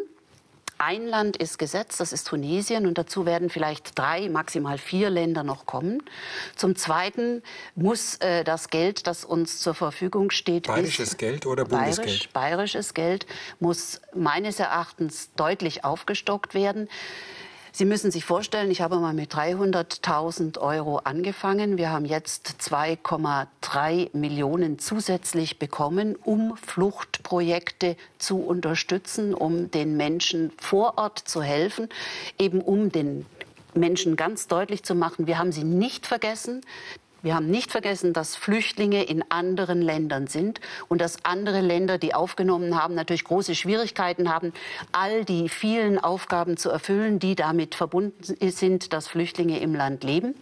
Ein Land ist gesetzt, das ist Tunesien, und dazu werden vielleicht drei, maximal vier Länder noch kommen. Zum Zweiten muss äh, das Geld, das uns zur Verfügung steht, bayerisches ist, Geld oder Bundesgeld? Bayerisch, bayerisches Geld muss meines Erachtens deutlich aufgestockt werden. Sie müssen sich vorstellen, ich habe mal mit dreihunderttausend Euro angefangen. Wir haben jetzt zwei Komma drei Millionen zusätzlich bekommen, um Fluchtprojekte zu unterstützen, um den Menschen vor Ort zu helfen, eben um den Menschen ganz deutlich zu machen, wir haben sie nicht vergessen. Wir haben nicht vergessen, dass Flüchtlinge in anderen Ländern sind und dass andere Länder, die aufgenommen haben, natürlich große Schwierigkeiten haben, all die vielen Aufgaben zu erfüllen, die damit verbunden sind, dass Flüchtlinge im Land leben.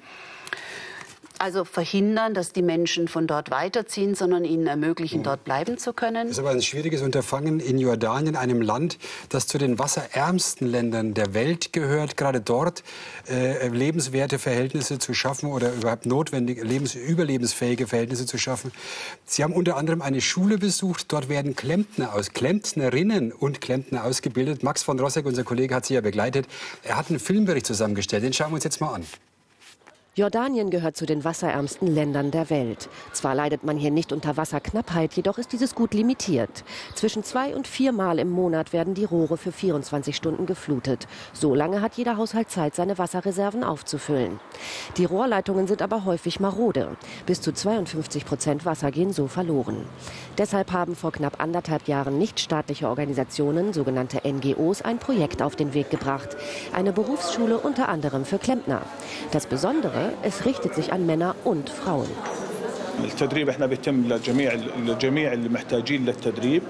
Also verhindern, dass die Menschen von dort weiterziehen, sondern ihnen ermöglichen, dort bleiben zu können. Das ist aber ein schwieriges Unterfangen in Jordanien, einem Land, das zu den wasserärmsten Ländern der Welt gehört. Gerade dort äh, lebenswerte Verhältnisse zu schaffen oder überhaupt notwendige, lebens überlebensfähige Verhältnisse zu schaffen. Sie haben unter anderem eine Schule besucht. Dort werden Klempner aus, Klempnerinnen und Klempner ausgebildet. Max von Rossek, unser Kollege, hat sie ja begleitet. Er hat einen Filmbericht zusammengestellt. Den schauen wir uns jetzt mal an. Jordanien gehört zu den wasserärmsten Ländern der Welt. Zwar leidet man hier nicht unter Wasserknappheit, jedoch ist dieses gut limitiert. Zwischen zwei und vier Mal im Monat werden die Rohre für vierundzwanzig Stunden geflutet. So lange hat jeder Haushalt Zeit, seine Wasserreserven aufzufüllen. Die Rohrleitungen sind aber häufig marode. Bis zu zweiundfünfzig Prozent Wasser gehen so verloren. Deshalb haben vor knapp anderthalb Jahren nichtstaatliche Organisationen, sogenannte N G Os, ein Projekt auf den Weg gebracht. Eine Berufsschule unter anderem für Klempner. Das Besondere: es richtet sich an Männer und Frauen. التدريب احنا بيتم لجميع لجميع اللي محتاجين للتدريب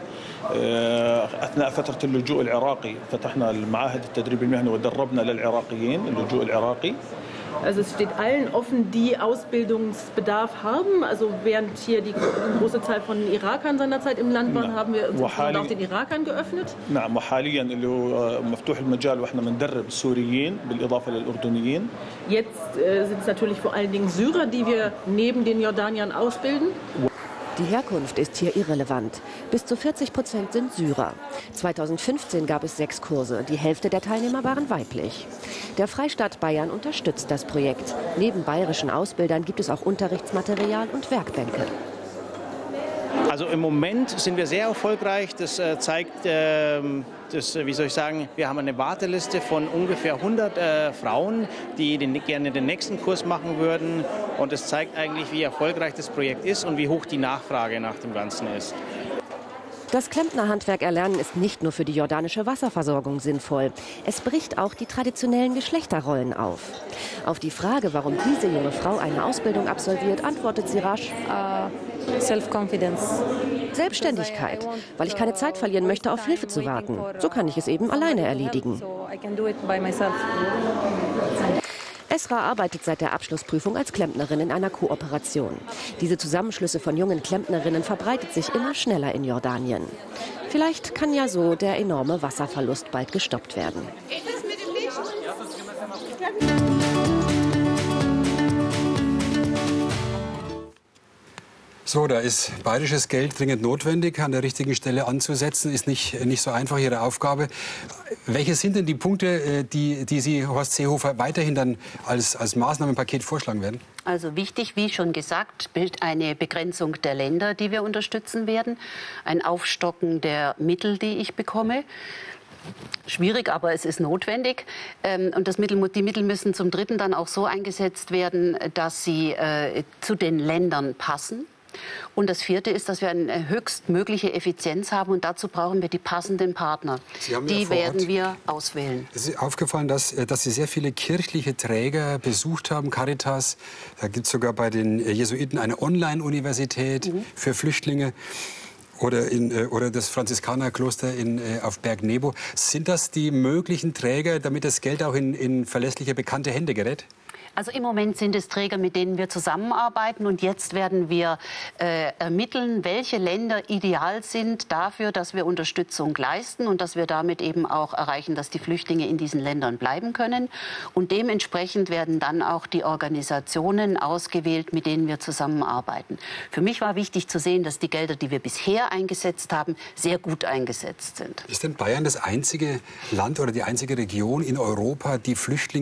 اثناء فتره اللجوء العراقي فتحنا المعاهد التدريب المهني ودربنا للعراقيين اللجوء العراقي. Also es steht allen offen, die Ausbildungsbedarf haben. Also während hier die große Zahl von Irakern seinerzeit im Land waren, haben wir uns auch den Irakern geöffnet. نعم وحاليا اللي هو مفتوح المجال واحنا بندرب السوريين بالاضافه للاردنيين. Jetzt äh, sind es natürlich vor allen Dingen Syrer, die wir neben den Jordaniern ausbilden. Die Herkunft ist hier irrelevant. Bis zu vierzig Prozent sind Syrer. zweitausendfünfzehn gab es sechs Kurse. Die Hälfte der Teilnehmer waren weiblich. Der Freistaat Bayern unterstützt das Projekt. Neben bayerischen Ausbildern gibt es auch Unterrichtsmaterial und Werkbänke. Also im Moment sind wir sehr erfolgreich. Das äh, zeigt, äh, das, wie soll ich sagen, wir haben eine Warteliste von ungefähr hundert äh, Frauen, die den, gerne den nächsten Kurs machen würden. Und das zeigt eigentlich, wie erfolgreich das Projekt ist und wie hoch die Nachfrage nach dem Ganzen ist. Das Klempnerhandwerk erlernen ist nicht nur für die jordanische Wasserversorgung sinnvoll. Es bricht auch die traditionellen Geschlechterrollen auf. Auf die Frage, warum diese junge Frau eine Ausbildung absolviert, antwortet sie rasch: uh, Self-Confidence. Selbstständigkeit, weil ich keine Zeit verlieren möchte, auf Hilfe zu warten. So kann ich es eben alleine erledigen. Esra arbeitet seit der Abschlussprüfung als Klempnerin in einer Kooperation. Diese Zusammenschlüsse von jungen Klempnerinnen verbreitet sich immer schneller in Jordanien. Vielleicht kann ja so der enorme Wasserverlust bald gestoppt werden. So, da ist bayerisches Geld dringend notwendig, an der richtigen Stelle anzusetzen. Ist nicht, nicht so einfach Ihre Aufgabe. Welche sind denn die Punkte, die, die Sie, Horst Seehofer, weiterhin dann als, als Maßnahmenpaket vorschlagen werden? Also wichtig, wie schon gesagt, ist eine Begrenzung der Länder, die wir unterstützen werden. Ein Aufstocken der Mittel, die ich bekomme. Schwierig, aber es ist notwendig. Und das Mittel, die Mittel müssen zum Dritten dann auch so eingesetzt werden, dass sie äh, zu den Ländern passen. Und das Vierte ist, dass wir eine höchstmögliche Effizienz haben. Und dazu brauchen wir die passenden Partner. Die ja werden wir auswählen. Es ist aufgefallen, dass, dass Sie sehr viele kirchliche Träger besucht haben, Caritas. Da gibt es sogar bei den Jesuiten eine Online-Universität mhm. für Flüchtlinge. Oder, in, oder das Franziskanerkloster in, auf Berg Nebo. Sind das die möglichen Träger, damit das Geld auch in, in verlässliche, bekannte Hände gerät? Also im Moment sind es Träger, mit denen wir zusammenarbeiten. Und jetzt werden wir äh, ermitteln, welche Länder ideal sind dafür, dass wir Unterstützung leisten und dass wir damit eben auch erreichen, dass die Flüchtlinge in diesen Ländern bleiben können. Und dementsprechend werden dann auch die Organisationen ausgewählt, mit denen wir zusammenarbeiten. Für mich war wichtig zu sehen, dass die Gelder, die wir bisher eingesetzt haben, sehr gut eingesetzt sind. Ist denn Bayern das einzige Land oder die einzige Region in Europa, die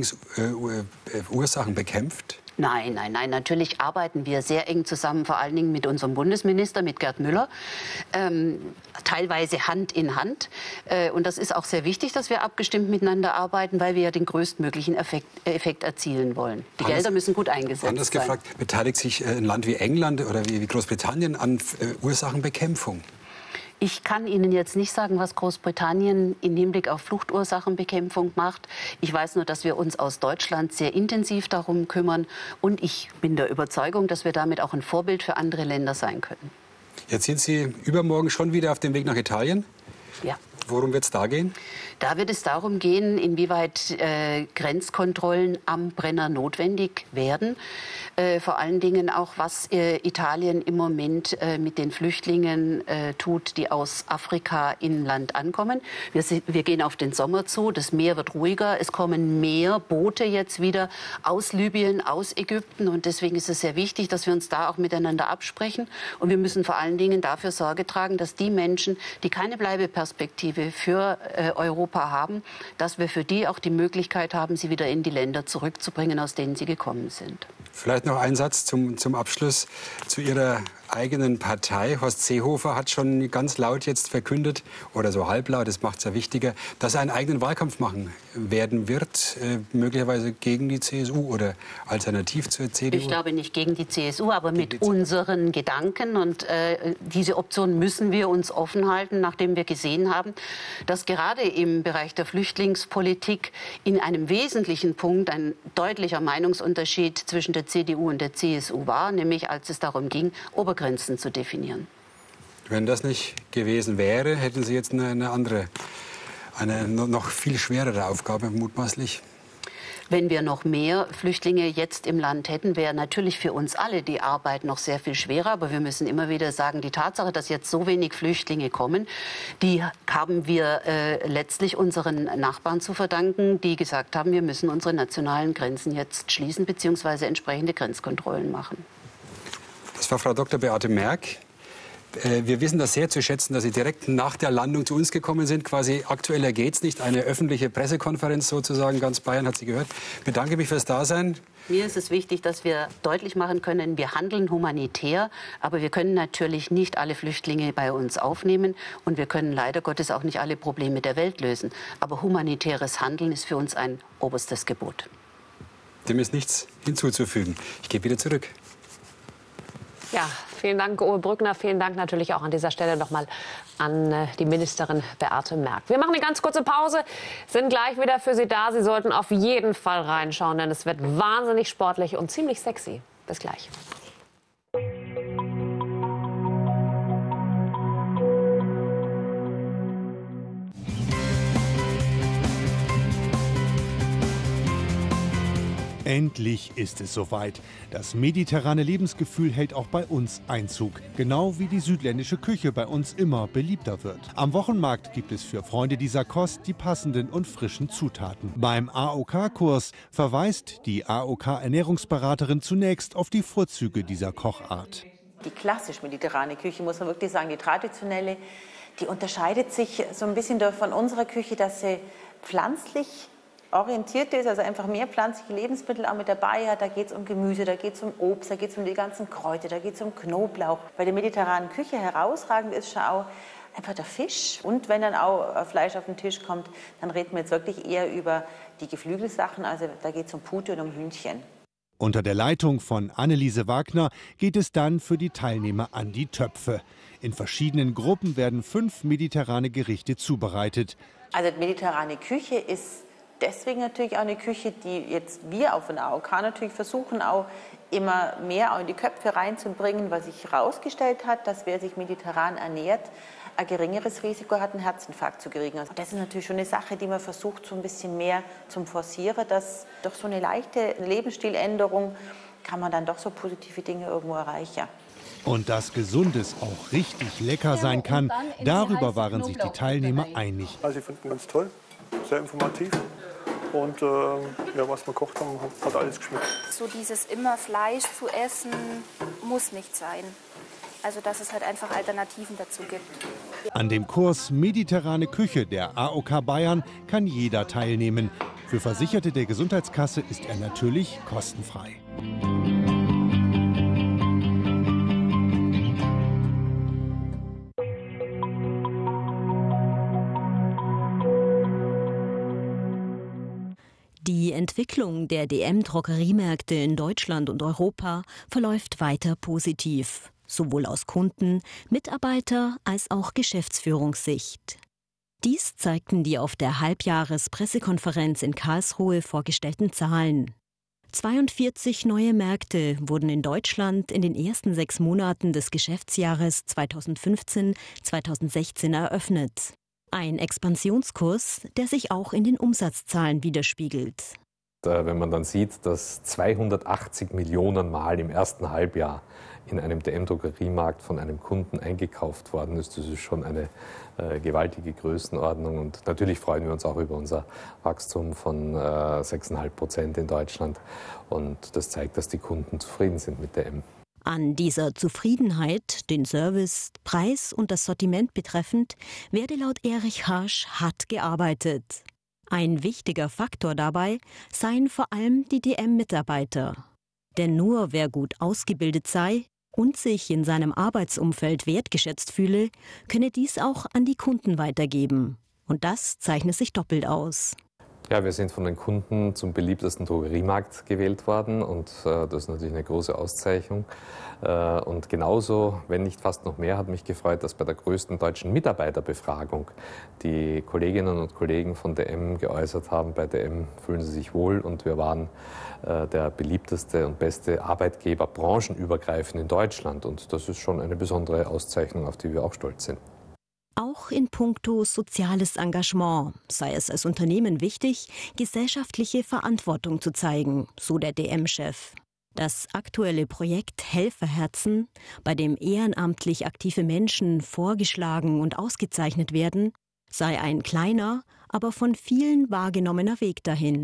Flüchtlingsursachen bekämpft? Nein, nein, nein. Natürlich arbeiten wir sehr eng zusammen, vor allen Dingen mit unserem Bundesminister, mit Gerd Müller, ähm, teilweise Hand in Hand. Äh, und das ist auch sehr wichtig, dass wir abgestimmt miteinander arbeiten, weil wir ja den größtmöglichen Effekt, Effekt erzielen wollen. Die anders, Gelder müssen gut eingesetzt sein. Anders gefragt, beteiligt sich ein Land wie England oder wie Großbritannien an äh, Ursachenbekämpfung? Ich kann Ihnen jetzt nicht sagen, was Großbritannien im Hinblick auf Fluchtursachenbekämpfung macht. Ich weiß nur, dass wir uns aus Deutschland sehr intensiv darum kümmern. Und ich bin der Überzeugung, dass wir damit auch ein Vorbild für andere Länder sein können. Jetzt sind Sie übermorgen schon wieder auf dem Weg nach Italien? Ja. Worum wird es da gehen? Da wird es darum gehen, inwieweit äh, Grenzkontrollen am Brenner notwendig werden. Äh, vor allen Dingen auch, was äh, Italien im Moment äh, mit den Flüchtlingen äh, tut, die aus Afrika in Land ankommen. Wir, wir gehen auf den Sommer zu, das Meer wird ruhiger. Es kommen mehr Boote jetzt wieder aus Libyen, aus Ägypten. Und deswegen ist es sehr wichtig, dass wir uns da auch miteinander absprechen. Und wir müssen vor allen Dingen dafür Sorge tragen, dass die Menschen, die keine Bleibeperspektive für äh, Europa haben, dass wir für die auch die Möglichkeit haben, sie wieder in die Länder zurückzubringen, aus denen sie gekommen sind. Vielleicht noch ein Satz zum, zum Abschluss zu Ihrer eigenen Partei. Horst Seehofer hat schon ganz laut jetzt verkündet, oder so halblaut, das macht es ja wichtiger, dass er einen eigenen Wahlkampf machen werden wird, äh, möglicherweise gegen die C S U oder alternativ zur C D U. Ich glaube nicht gegen die C S U, aber mit unseren Gedanken. Und äh, diese Option müssen wir uns offen halten, nachdem wir gesehen haben, dass gerade im Bereich der Flüchtlingspolitik in einem wesentlichen Punkt ein deutlicher Meinungsunterschied zwischen der C D U und der C S U war, nämlich als es darum ging, Obergrenzen zu definieren. Wenn das nicht gewesen wäre, hätten Sie jetzt eine, eine andere, eine noch viel schwerere Aufgabe mutmaßlich. Wenn wir noch mehr Flüchtlinge jetzt im Land hätten, wäre natürlich für uns alle die Arbeit noch sehr viel schwerer. Aber wir müssen immer wieder sagen, die Tatsache, dass jetzt so wenig Flüchtlinge kommen, die haben wir äh, letztlich unseren Nachbarn zu verdanken, die gesagt haben, wir müssen unsere nationalen Grenzen jetzt schließen bzw. entsprechende Grenzkontrollen machen. Das war Frau Doktor Beate Merck. Äh, wir wissen das sehr zu schätzen, dass Sie direkt nach der Landung zu uns gekommen sind. Quasi aktueller geht's nicht. Eine öffentliche Pressekonferenz sozusagen, ganz Bayern hat Sie gehört. Ich bedanke mich fürs Dasein. Mir ist es wichtig, dass wir deutlich machen können, wir handeln humanitär, aber wir können natürlich nicht alle Flüchtlinge bei uns aufnehmen und wir können leider Gottes auch nicht alle Probleme der Welt lösen. Aber humanitäres Handeln ist für uns ein oberstes Gebot. Dem ist nichts hinzuzufügen. Ich gehe wieder zurück. Ja, vielen Dank, Uwe Brückner. Vielen Dank natürlich auch an dieser Stelle nochmal an äh, die Ministerin Beate Merk. Wir machen eine ganz kurze Pause, sind gleich wieder für Sie da. Sie sollten auf jeden Fall reinschauen, denn es wird wahnsinnig sportlich und ziemlich sexy. Bis gleich. Endlich ist es soweit. Das mediterrane Lebensgefühl hält auch bei uns Einzug. Genau wie die südländische Küche bei uns immer beliebter wird. Am Wochenmarkt gibt es für Freunde dieser Kost die passenden und frischen Zutaten. Beim A O K-Kurs verweist die A O K-Ernährungsberaterin zunächst auf die Vorzüge dieser Kochart. Die klassisch-mediterrane Küche, muss man wirklich sagen, die traditionelle, die unterscheidet sich so ein bisschen von unserer Küche, dass sie pflanzlich orientiert ist, also einfach mehr pflanzliche Lebensmittel auch mit dabei hat. Da geht es um Gemüse, da geht es um Obst, da geht es um die ganzen Kräuter, da geht es um Knoblauch. Bei der mediterranen Küche herausragend ist schon auch einfach der Fisch. Und wenn dann auch Fleisch auf den Tisch kommt, dann reden wir jetzt wirklich eher über die Geflügelsachen. Also da geht es um Pute und um Hühnchen. Unter der Leitung von Anneliese Wagner geht es dann für die Teilnehmer an die Töpfe. In verschiedenen Gruppen werden fünf mediterrane Gerichte zubereitet. Also die mediterrane Küche ist deswegen natürlich auch eine Küche, die jetzt wir auf den A O K natürlich versuchen, auch immer mehr auch in die Köpfe reinzubringen, was sich herausgestellt hat, dass wer sich mediterran ernährt, ein geringeres Risiko hat, einen Herzinfarkt zu kriegen. Also das ist natürlich schon eine Sache, die man versucht, so ein bisschen mehr zu forcieren, dass durch so eine leichte Lebensstiländerung kann man dann doch so positive Dinge irgendwo erreichen. Und dass Gesundes auch richtig lecker sein kann, darüber waren sich die Teilnehmer einig. Also ich finde ihn ganz toll, sehr informativ. Und äh, ja, was wir gekocht haben, hat alles geschmeckt. So dieses immer Fleisch zu essen, muss nicht sein. Also dass es halt einfach Alternativen dazu gibt. An dem Kurs Mediterrane Küche der A O K Bayern kann jeder teilnehmen. Für Versicherte der Gesundheitskasse ist er natürlich kostenfrei. Die Entwicklung der D M-Drogeriemärkte in Deutschland und Europa verläuft weiter positiv, sowohl aus Kunden-, Mitarbeiter- als auch Geschäftsführungssicht. Dies zeigten die auf der Halbjahrespressekonferenz in Karlsruhe vorgestellten Zahlen. zweiundvierzig neue Märkte wurden in Deutschland in den ersten sechs Monaten des Geschäftsjahres zweitausendfünfzehn zweitausendsechzehn eröffnet. Ein Expansionskurs, der sich auch in den Umsatzzahlen widerspiegelt. Wenn man dann sieht, dass zweihundertachtzig Millionen Mal im ersten Halbjahr in einem D M-Drogeriemarkt von einem Kunden eingekauft worden ist, das ist schon eine äh, gewaltige Größenordnung. Und natürlich freuen wir uns auch über unser Wachstum von äh, sechs Komma fünf Prozent in Deutschland. Und das zeigt, dass die Kunden zufrieden sind mit D M. An dieser Zufriedenheit, den Service, Preis und das Sortiment betreffend, werde laut Erich Harsch hart gearbeitet. Ein wichtiger Faktor dabei seien vor allem die D M-Mitarbeiter. Denn nur wer gut ausgebildet sei und sich in seinem Arbeitsumfeld wertgeschätzt fühle, könne dies auch an die Kunden weitergeben. Und das zeichne sich doppelt aus. Ja, wir sind von den Kunden zum beliebtesten Drogeriemarkt gewählt worden und äh, das ist natürlich eine große Auszeichnung. Äh, und genauso, wenn nicht fast noch mehr, hat mich gefreut, dass bei der größten deutschen Mitarbeiterbefragung die Kolleginnen und Kollegen von D M geäußert haben, bei D M fühlen sie sich wohl und wir waren äh, der beliebteste und beste Arbeitgeber branchenübergreifend in Deutschland. Und das ist schon eine besondere Auszeichnung, auf die wir auch stolz sind. Auch in puncto soziales Engagement sei es als Unternehmen wichtig, gesellschaftliche Verantwortung zu zeigen, so der D M-Chef. Das aktuelle Projekt Helferherzen, bei dem ehrenamtlich aktive Menschen vorgeschlagen und ausgezeichnet werden, sei ein kleiner, aber von vielen wahrgenommener Weg dahin.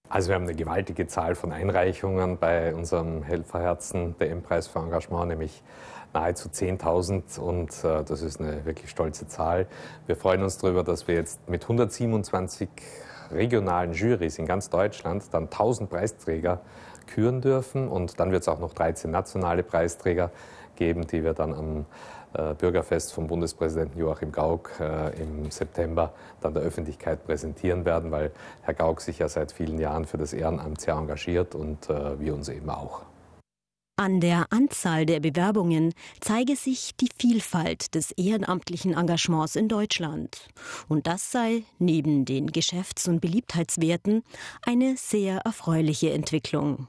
Also wir haben eine gewaltige Zahl von Einreichungen bei unserem Helferherzen D M-Preis für Engagement, nämlich nahezu zehntausend, und äh, das ist eine wirklich stolze Zahl. Wir freuen uns darüber, dass wir jetzt mit hundertsiebenundzwanzig regionalen Jurys in ganz Deutschland dann tausend Preisträger küren dürfen, und dann wird es auch noch dreizehn nationale Preisträger geben, die wir dann am äh, Bürgerfest vom Bundespräsidenten Joachim Gauck äh, im September dann der Öffentlichkeit präsentieren werden, weil Herr Gauck sich ja seit vielen Jahren für das Ehrenamt sehr engagiert, und äh, wir uns eben auch. An der Anzahl der Bewerbungen zeige sich die Vielfalt des ehrenamtlichen Engagements in Deutschland. Und das sei neben den Geschäfts- und Beliebtheitswerten eine sehr erfreuliche Entwicklung.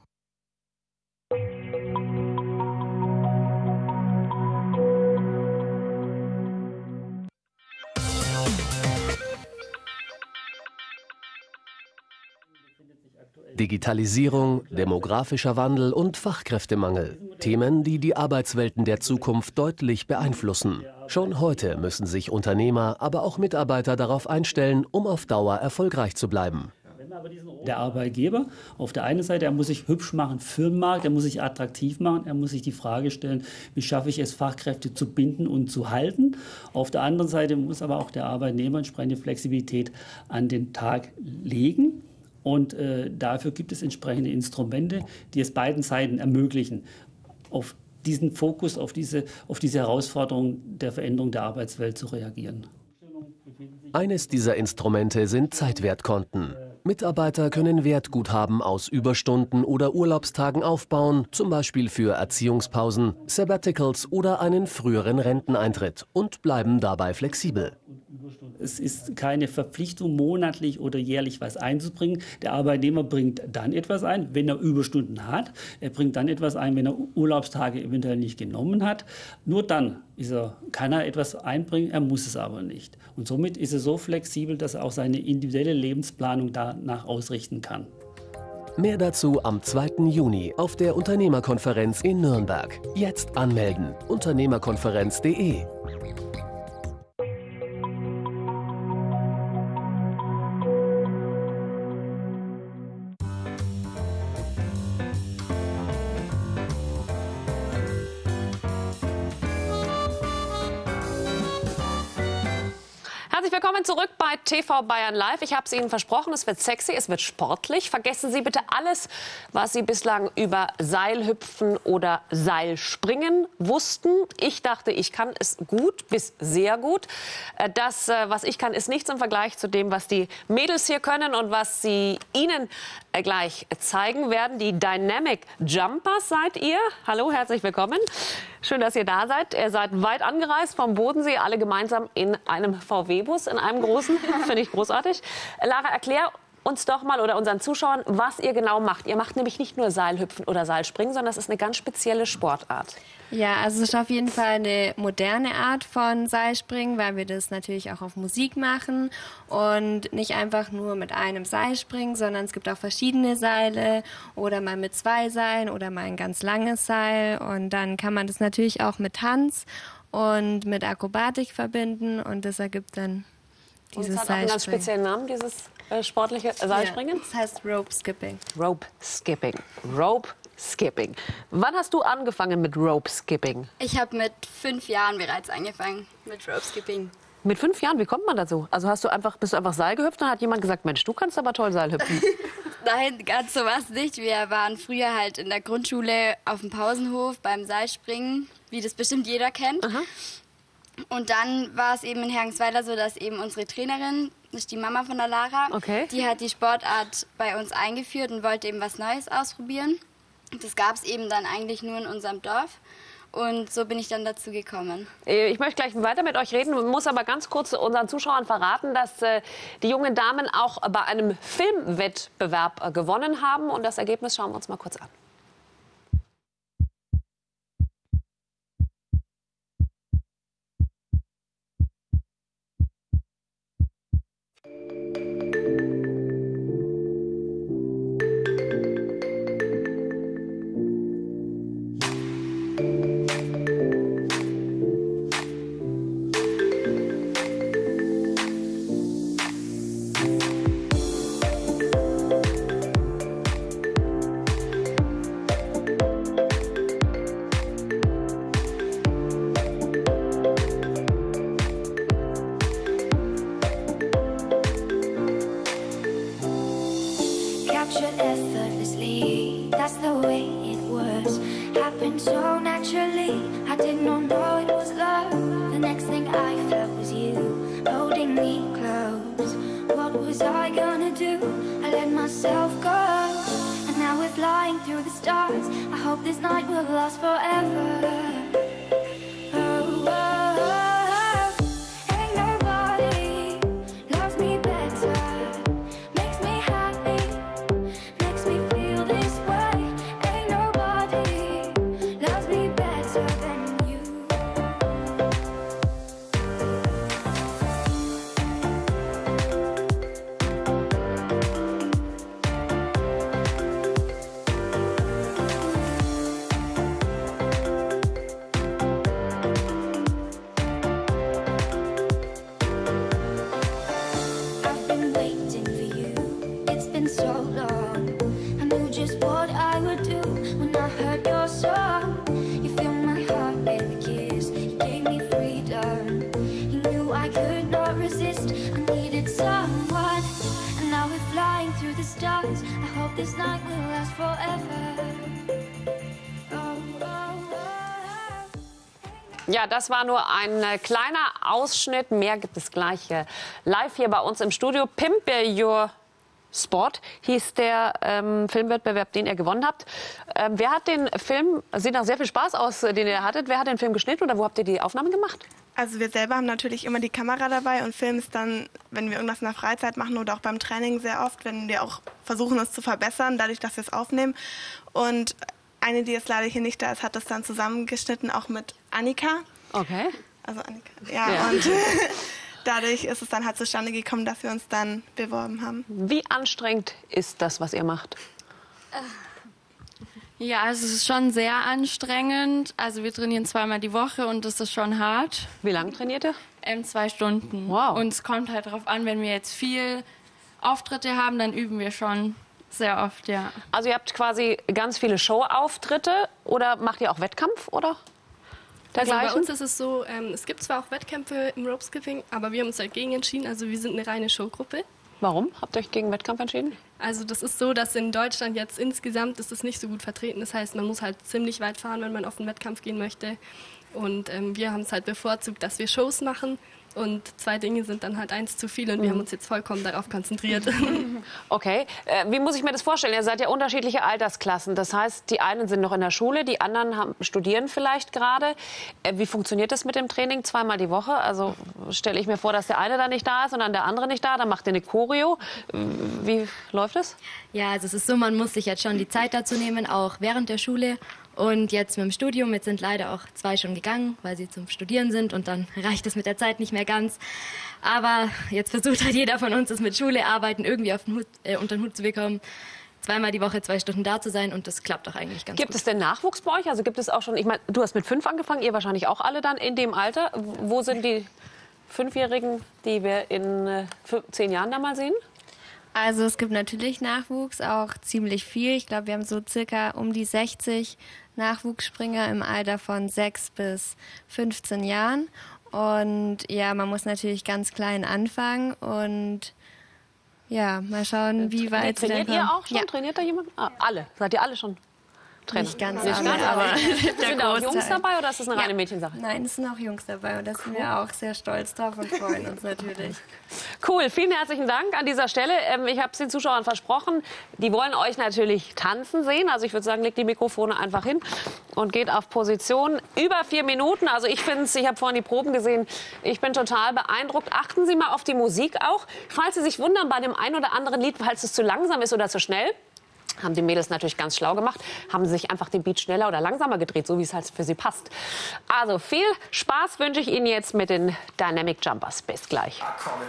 Digitalisierung, demografischer Wandel und Fachkräftemangel. Themen, die die Arbeitswelten der Zukunft deutlich beeinflussen. Schon heute müssen sich Unternehmer, aber auch Mitarbeiter darauf einstellen, um auf Dauer erfolgreich zu bleiben. Der Arbeitgeber, auf der einen Seite, er muss sich hübsch machen für den Markt, er muss sich attraktiv machen, er muss sich die Frage stellen, wie schaffe ich es, Fachkräfte zu binden und zu halten. Auf der anderen Seite muss aber auch der Arbeitnehmer entsprechende Flexibilität an den Tag legen. Und äh, dafür gibt es entsprechende Instrumente, die es beiden Seiten ermöglichen, auf diesen Fokus, auf diese, auf diese Herausforderung der Veränderung der Arbeitswelt zu reagieren. Eines dieser Instrumente sind Zeitwertkonten. Mitarbeiter können Wertguthaben aus Überstunden oder Urlaubstagen aufbauen, zum Beispiel für Erziehungspausen, Sabbaticals oder einen früheren Renteneintritt, und bleiben dabei flexibel. Es ist keine Verpflichtung, monatlich oder jährlich was einzubringen. Der Arbeitnehmer bringt dann etwas ein, wenn er Überstunden hat. Er bringt dann etwas ein, wenn er Urlaubstage eventuell nicht genommen hat. Nur dann ist er, kann er etwas einbringen, er muss es aber nicht. Und somit ist er so flexibel, dass er auch seine individuelle Lebensplanung danach ausrichten kann. Mehr dazu am zweiten Juni auf der Unternehmerkonferenz in Nürnberg. Jetzt anmelden. Unternehmerkonferenz punkt de. Herzlich willkommen zurück bei T V Bayern Live. Ich habe es Ihnen versprochen, es wird sexy, es wird sportlich. Vergessen Sie bitte alles, was Sie bislang über Seilhüpfen oder Seilspringen wussten. Ich dachte, ich kann es gut bis sehr gut. Das, was ich kann, ist nichts im Vergleich zu dem, was die Mädels hier können und was sie Ihnen gleich zeigen werden. Die Dynamic Jumpers seid ihr. Hallo, herzlich willkommen. Schön, dass ihr da seid. Ihr seid weit angereist vom Bodensee, alle gemeinsam in einem V W-Bus, in einem großen. Finde ich großartig. Lara, erklär uns doch mal oder unseren Zuschauern, was ihr genau macht. Ihr macht nämlich nicht nur Seilhüpfen oder Seilspringen, sondern das ist eine ganz spezielle Sportart. Ja, also es ist auf jeden Fall eine moderne Art von Seilspringen, weil wir das natürlich auch auf Musik machen und nicht einfach nur mit einem Seil springen, sondern es gibt auch verschiedene Seile oder mal mit zwei Seilen oder mal ein ganz langes Seil, und dann kann man das natürlich auch mit Tanz und mit Akrobatik verbinden, und das ergibt dann dieses Seilspringen. Und es hat auch einen ganz speziellen Namen, dieses äh, sportliche Seilspringen? Ja, das heißt Rope Skipping. Rope Skipping. Rope Skipping. Wann hast du angefangen mit Rope Skipping? Ich habe mit fünf Jahren bereits angefangen mit Rope Skipping. Mit fünf Jahren? Wie kommt man dazu? Also hast du einfach, bist du einfach Seil gehüpft und hat jemand gesagt, Mensch, du kannst aber toll Seil hüpfen? Nein, ganz so was nicht. Wir waren früher halt in der Grundschule auf dem Pausenhof beim Seilspringen, wie das bestimmt jeder kennt. Aha. Und dann war es eben in Hergensweiler so, dass eben unsere Trainerin, das ist die Mama von der Lara, okay, die hat die Sportart bei uns eingeführt und wollte eben was Neues ausprobieren. Das gab es eben dann eigentlich nur in unserem Dorf. Und so bin ich dann dazu gekommen. Ich möchte gleich weiter mit euch reden, muss aber ganz kurz unseren Zuschauern verraten, dass äh, die jungen Damen auch bei einem Filmwettbewerb äh, gewonnen haben. Und das Ergebnis schauen wir uns mal kurz an. it effortlessly. That's the way it was. Happened so naturally. I did not know it was love. The next thing I felt was you holding me close. What was I gonna do? I let myself go. And now we're flying through the stars. I hope this night will last forever. Oh, oh, oh. Ain't nobody loves me better. Makes me happy. Makes me feel this way. Ain't nobody loves me better than you. I've been waiting for you. It's been so long. I knew just what I would do when I heard your song. You filled my heart with a kiss. You gave me freedom. You knew I could not resist. I needed someone. And now we're flying through the stars. I hope this night will last forever. Oh, oh, oh. Ja, das war nur ein äh, kleiner Ausschnitt. Mehr gibt es gleich äh, live hier bei uns im Studio. Pimp Your Sport hieß der ähm, Filmwettbewerb, den ihr gewonnen habt. Ähm, wer hat den Film, sieht nach sehr viel Spaß aus, äh, den ihr hattet. Wer hat den Film geschnitten oder wo habt ihr die Aufnahmen gemacht? Also wir selber haben natürlich immer die Kamera dabei und filmen es dann, wenn wir irgendwas in der Freizeit machen oder auch beim Training sehr oft, wenn wir auch versuchen, es zu verbessern, dadurch, dass wir es aufnehmen. Und eine, die jetzt leider hier nicht da ist, hat das dann zusammengeschnitten, auch mit Annika. Okay. Also Annika, ja. Ja. Und dadurch ist es dann halt zustande gekommen, dass wir uns dann beworben haben. Wie anstrengend ist das, was ihr macht? Ja, also es ist schon sehr anstrengend. Also wir trainieren zweimal die Woche und das ist schon hart. Wie lange trainiert ihr? Ähm, zwei Stunden. Wow. Und es kommt halt darauf an, wenn wir jetzt viel Auftritte haben, dann üben wir schon sehr oft, ja. Also ihr habt quasi ganz viele Showauftritte oder macht ihr auch Wettkampf oder Also dergleichen? bei uns ist es so, ähm, es gibt zwar auch Wettkämpfe im Rope Skipping, aber wir haben uns dagegen entschieden. Also wir sind eine reine Showgruppe. Warum habt ihr euch gegen Wettkampf entschieden? Also das ist so, dass in Deutschland jetzt insgesamt ist es nicht so gut vertreten. Das heißt, man muss halt ziemlich weit fahren, wenn man auf einen Wettkampf gehen möchte. Und ähm, wir haben es halt bevorzugt, dass wir Shows machen. Und zwei Dinge sind dann halt eins zu viel und wir haben uns jetzt vollkommen darauf konzentriert. Okay, äh, wie muss ich mir das vorstellen? Ihr seid ja unterschiedliche Altersklassen. Das heißt, die einen sind noch in der Schule, die anderen haben, studieren vielleicht gerade. Äh, wie funktioniert das mit dem Training zweimal die Woche? Also stelle ich mir vor, dass der eine dann nicht da ist und dann der andere nicht da. Dann macht ihr eine Choreo. Wie läuft das? Ja, also es ist so, man muss sich jetzt schon die Zeit dazu nehmen, auch während der Schule. Und jetzt mit dem Studium, jetzt sind leider auch zwei schon gegangen, weil sie zum Studieren sind und dann reicht es mit der Zeit nicht mehr ganz. Aber jetzt versucht halt jeder von uns, es mit Schule, Arbeiten irgendwie auf den Hut, äh, unter den Hut zu bekommen. Zweimal die Woche, zwei Stunden da zu sein und das klappt auch eigentlich ganz Gibt gut. es denn Nachwuchs bei euch? Also gibt es auch schon, ich meine, du hast mit fünf angefangen, ihr wahrscheinlich auch alle dann in dem Alter. Wo sind die Fünfjährigen, die wir in äh, zehn Jahren da mal sehen? Also es gibt natürlich Nachwuchs, auch ziemlich viel. Ich glaube, wir haben so circa um die sechzig Nachwuchsspringer im Alter von sechs bis fünfzehn Jahren. Und ja, man muss natürlich ganz klein anfangen und ja, mal schauen, wie weit sie dann Trainiert ihr kommen. auch schon? Ja. Trainiert da jemand? Ah, alle? Seid ihr alle schon? Trainer? Nicht ganz Nicht alle, ganz, aber aber der sind da auch Jungs Großteil. dabei oder ist das eine Ja. reine Mädchensache? Nein, es sind auch Jungs dabei und da sind wir auch sehr stolz drauf und freuen uns natürlich. Cool, vielen herzlichen Dank an dieser Stelle. Ähm, ich habe es den Zuschauern versprochen, die wollen euch natürlich tanzen sehen. Also ich würde sagen, legt die Mikrofone einfach hin und geht auf Position. Über vier Minuten, also ich finde es, ich habe vorhin die Proben gesehen, ich bin total beeindruckt. Achten Sie mal auf die Musik auch. Falls Sie sich wundern bei dem einen oder anderen Lied, falls es zu langsam ist oder zu schnell, haben die Mädels natürlich ganz schlau gemacht, haben sie sich einfach den Beat schneller oder langsamer gedreht, so wie es halt für sie passt. Also viel Spaß wünsche ich Ihnen jetzt mit den Dynamic Jumpers. Bis gleich.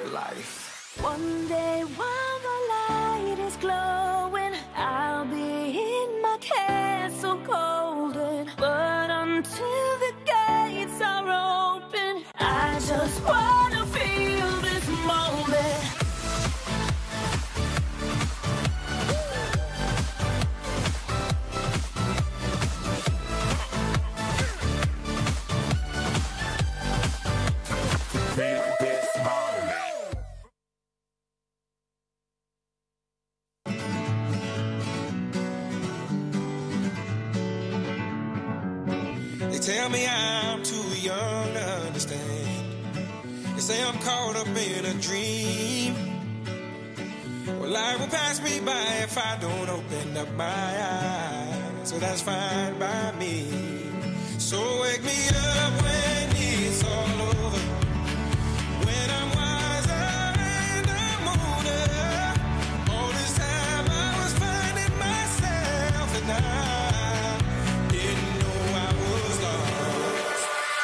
One day while the light is glowing, I'll be in my castle golden. But until the gates are open, I just wanna feel this moment. They tell me I'm too young to understand. They say I'm caught up in a dream. Well, life will pass me by if I don't open up my eyes. So that's fine by me. So wake me up when it's all over. When I'm wiser and I'm older. All this time I was finding myself and I didn't know I was lost.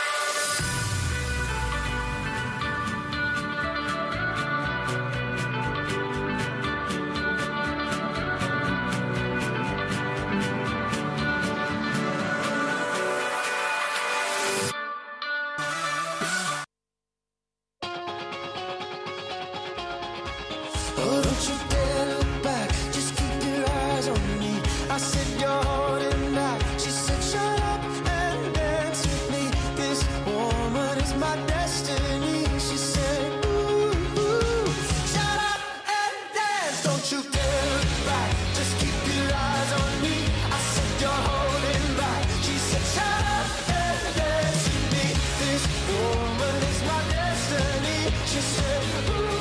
Oh, don't you dare look back, just keep your eyes on me. I said you're holding back, she said shut up and dance with me. This woman is my destiny. She said ooh, ooh, shut up and dance. Don't you dare look back, just keep your eyes on me. I said you're holding back, she said shut up and dance with me. This woman is my destiny. She said ooh.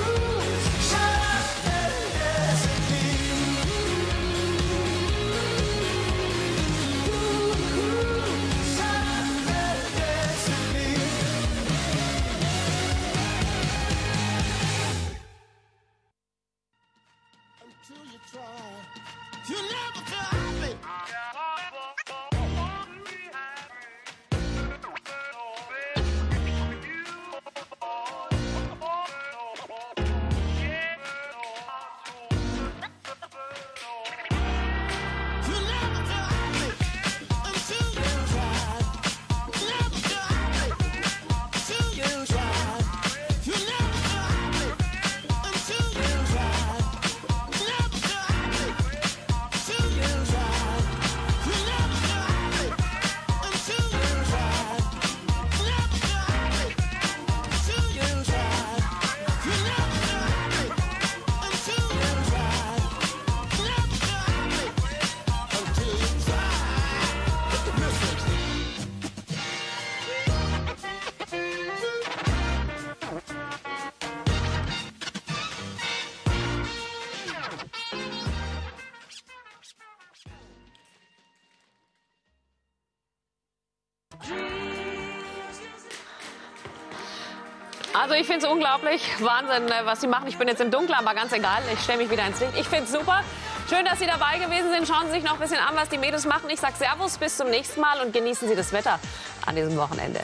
Also ich finde es unglaublich, Wahnsinn, was Sie machen. Ich bin jetzt im Dunkeln, aber ganz egal, ich stelle mich wieder ins Licht. Ich finde es super. Schön, dass Sie dabei gewesen sind. Schauen Sie sich noch ein bisschen an, was die Mädels machen. Ich sage Servus, bis zum nächsten Mal und genießen Sie das Wetter an diesem Wochenende.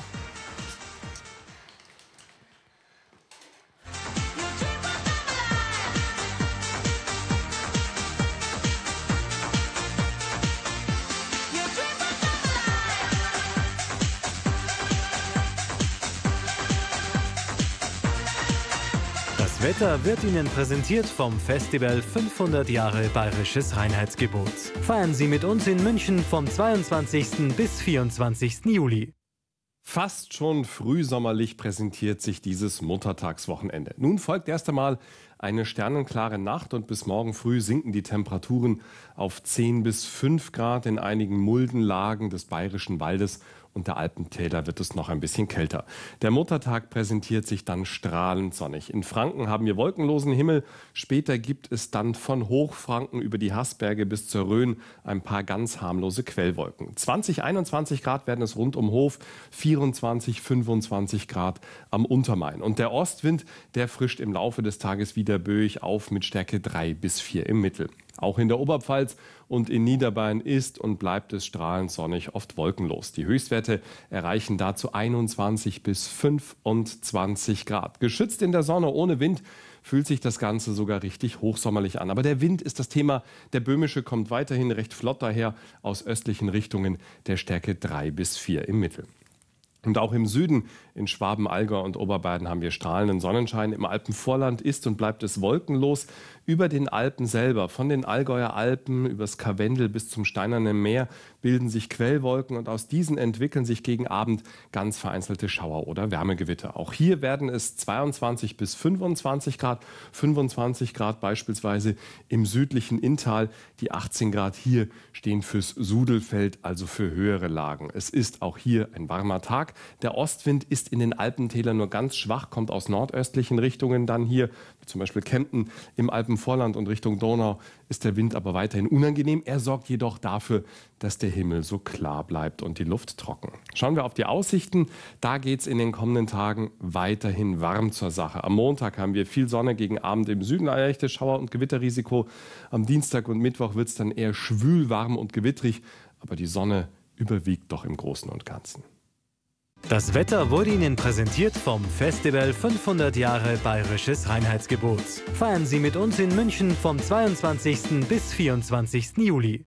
Das Wetter wird Ihnen präsentiert vom Festival fünfhundert Jahre Bayerisches Reinheitsgebot. Feiern Sie mit uns in München vom zweiundzwanzigsten bis vierundzwanzigsten Juli. Fast schon frühsommerlich präsentiert sich dieses Muttertagswochenende. Nun folgt erst einmal eine sternenklare Nacht und bis morgen früh sinken die Temperaturen auf zehn bis fünf Grad. In einigen Muldenlagen des Bayerischen Waldes und der Alpentäler wird es noch ein bisschen kälter. Der Muttertag präsentiert sich dann strahlend sonnig. In Franken haben wir wolkenlosen Himmel. Später gibt es dann von Hochfranken über die Haßberge bis zur Rhön ein paar ganz harmlose Quellwolken. zwanzig, einundzwanzig Grad werden es rund um Hof, vierundzwanzig, fünfundzwanzig Grad am Untermain. Und der Ostwind, der frischt im Laufe des Tages wieder böig auf mit Stärke drei bis vier im Mittel. Auch in der Oberpfalz und in Niederbayern ist und bleibt es strahlend sonnig, oft wolkenlos. Die Höchstwerte erreichen dazu einundzwanzig bis fünfundzwanzig Grad. Geschützt in der Sonne, ohne Wind, fühlt sich das Ganze sogar richtig hochsommerlich an. Aber der Wind ist das Thema. Der böhmische kommt weiterhin recht flott daher aus östlichen Richtungen, der Stärke drei bis vier im Mittel. Und auch im Süden, in Schwaben, Allgäu und Oberbayern, haben wir strahlenden Sonnenschein. Im Alpenvorland ist und bleibt es wolkenlos. Über den Alpen selber, von den Allgäuer Alpen übers Karwendel bis zum Steinernen Meer, bilden sich Quellwolken und aus diesen entwickeln sich gegen Abend ganz vereinzelte Schauer oder Wärmegewitter. Auch hier werden es zweiundzwanzig bis fünfundzwanzig Grad, fünfundzwanzig Grad beispielsweise im südlichen Inntal. Die achtzehn Grad hier stehen fürs Sudelfeld, also für höhere Lagen. Es ist auch hier ein warmer Tag. Der Ostwind ist in den Alpentälern nur ganz schwach, kommt aus nordöstlichen Richtungen dann hier, wie zum Beispiel Kempten im Alpenvorland und Richtung Donau, ist der Wind aber weiterhin unangenehm. Er sorgt jedoch dafür, dass der Himmel so klar bleibt und die Luft trocken. Schauen wir auf die Aussichten. Da geht es in den kommenden Tagen weiterhin warm zur Sache. Am Montag haben wir viel Sonne, gegen Abend im Süden ein leichtes Schauer- und Gewitterrisiko. Am Dienstag und Mittwoch wird es dann eher schwül, warm und gewittrig. Aber die Sonne überwiegt doch im Großen und Ganzen. Das Wetter wurde Ihnen präsentiert vom Festival fünfhundert Jahre Bayerisches Reinheitsgebots. Feiern Sie mit uns in München vom zweiundzwanzigsten bis vierundzwanzigsten Juli.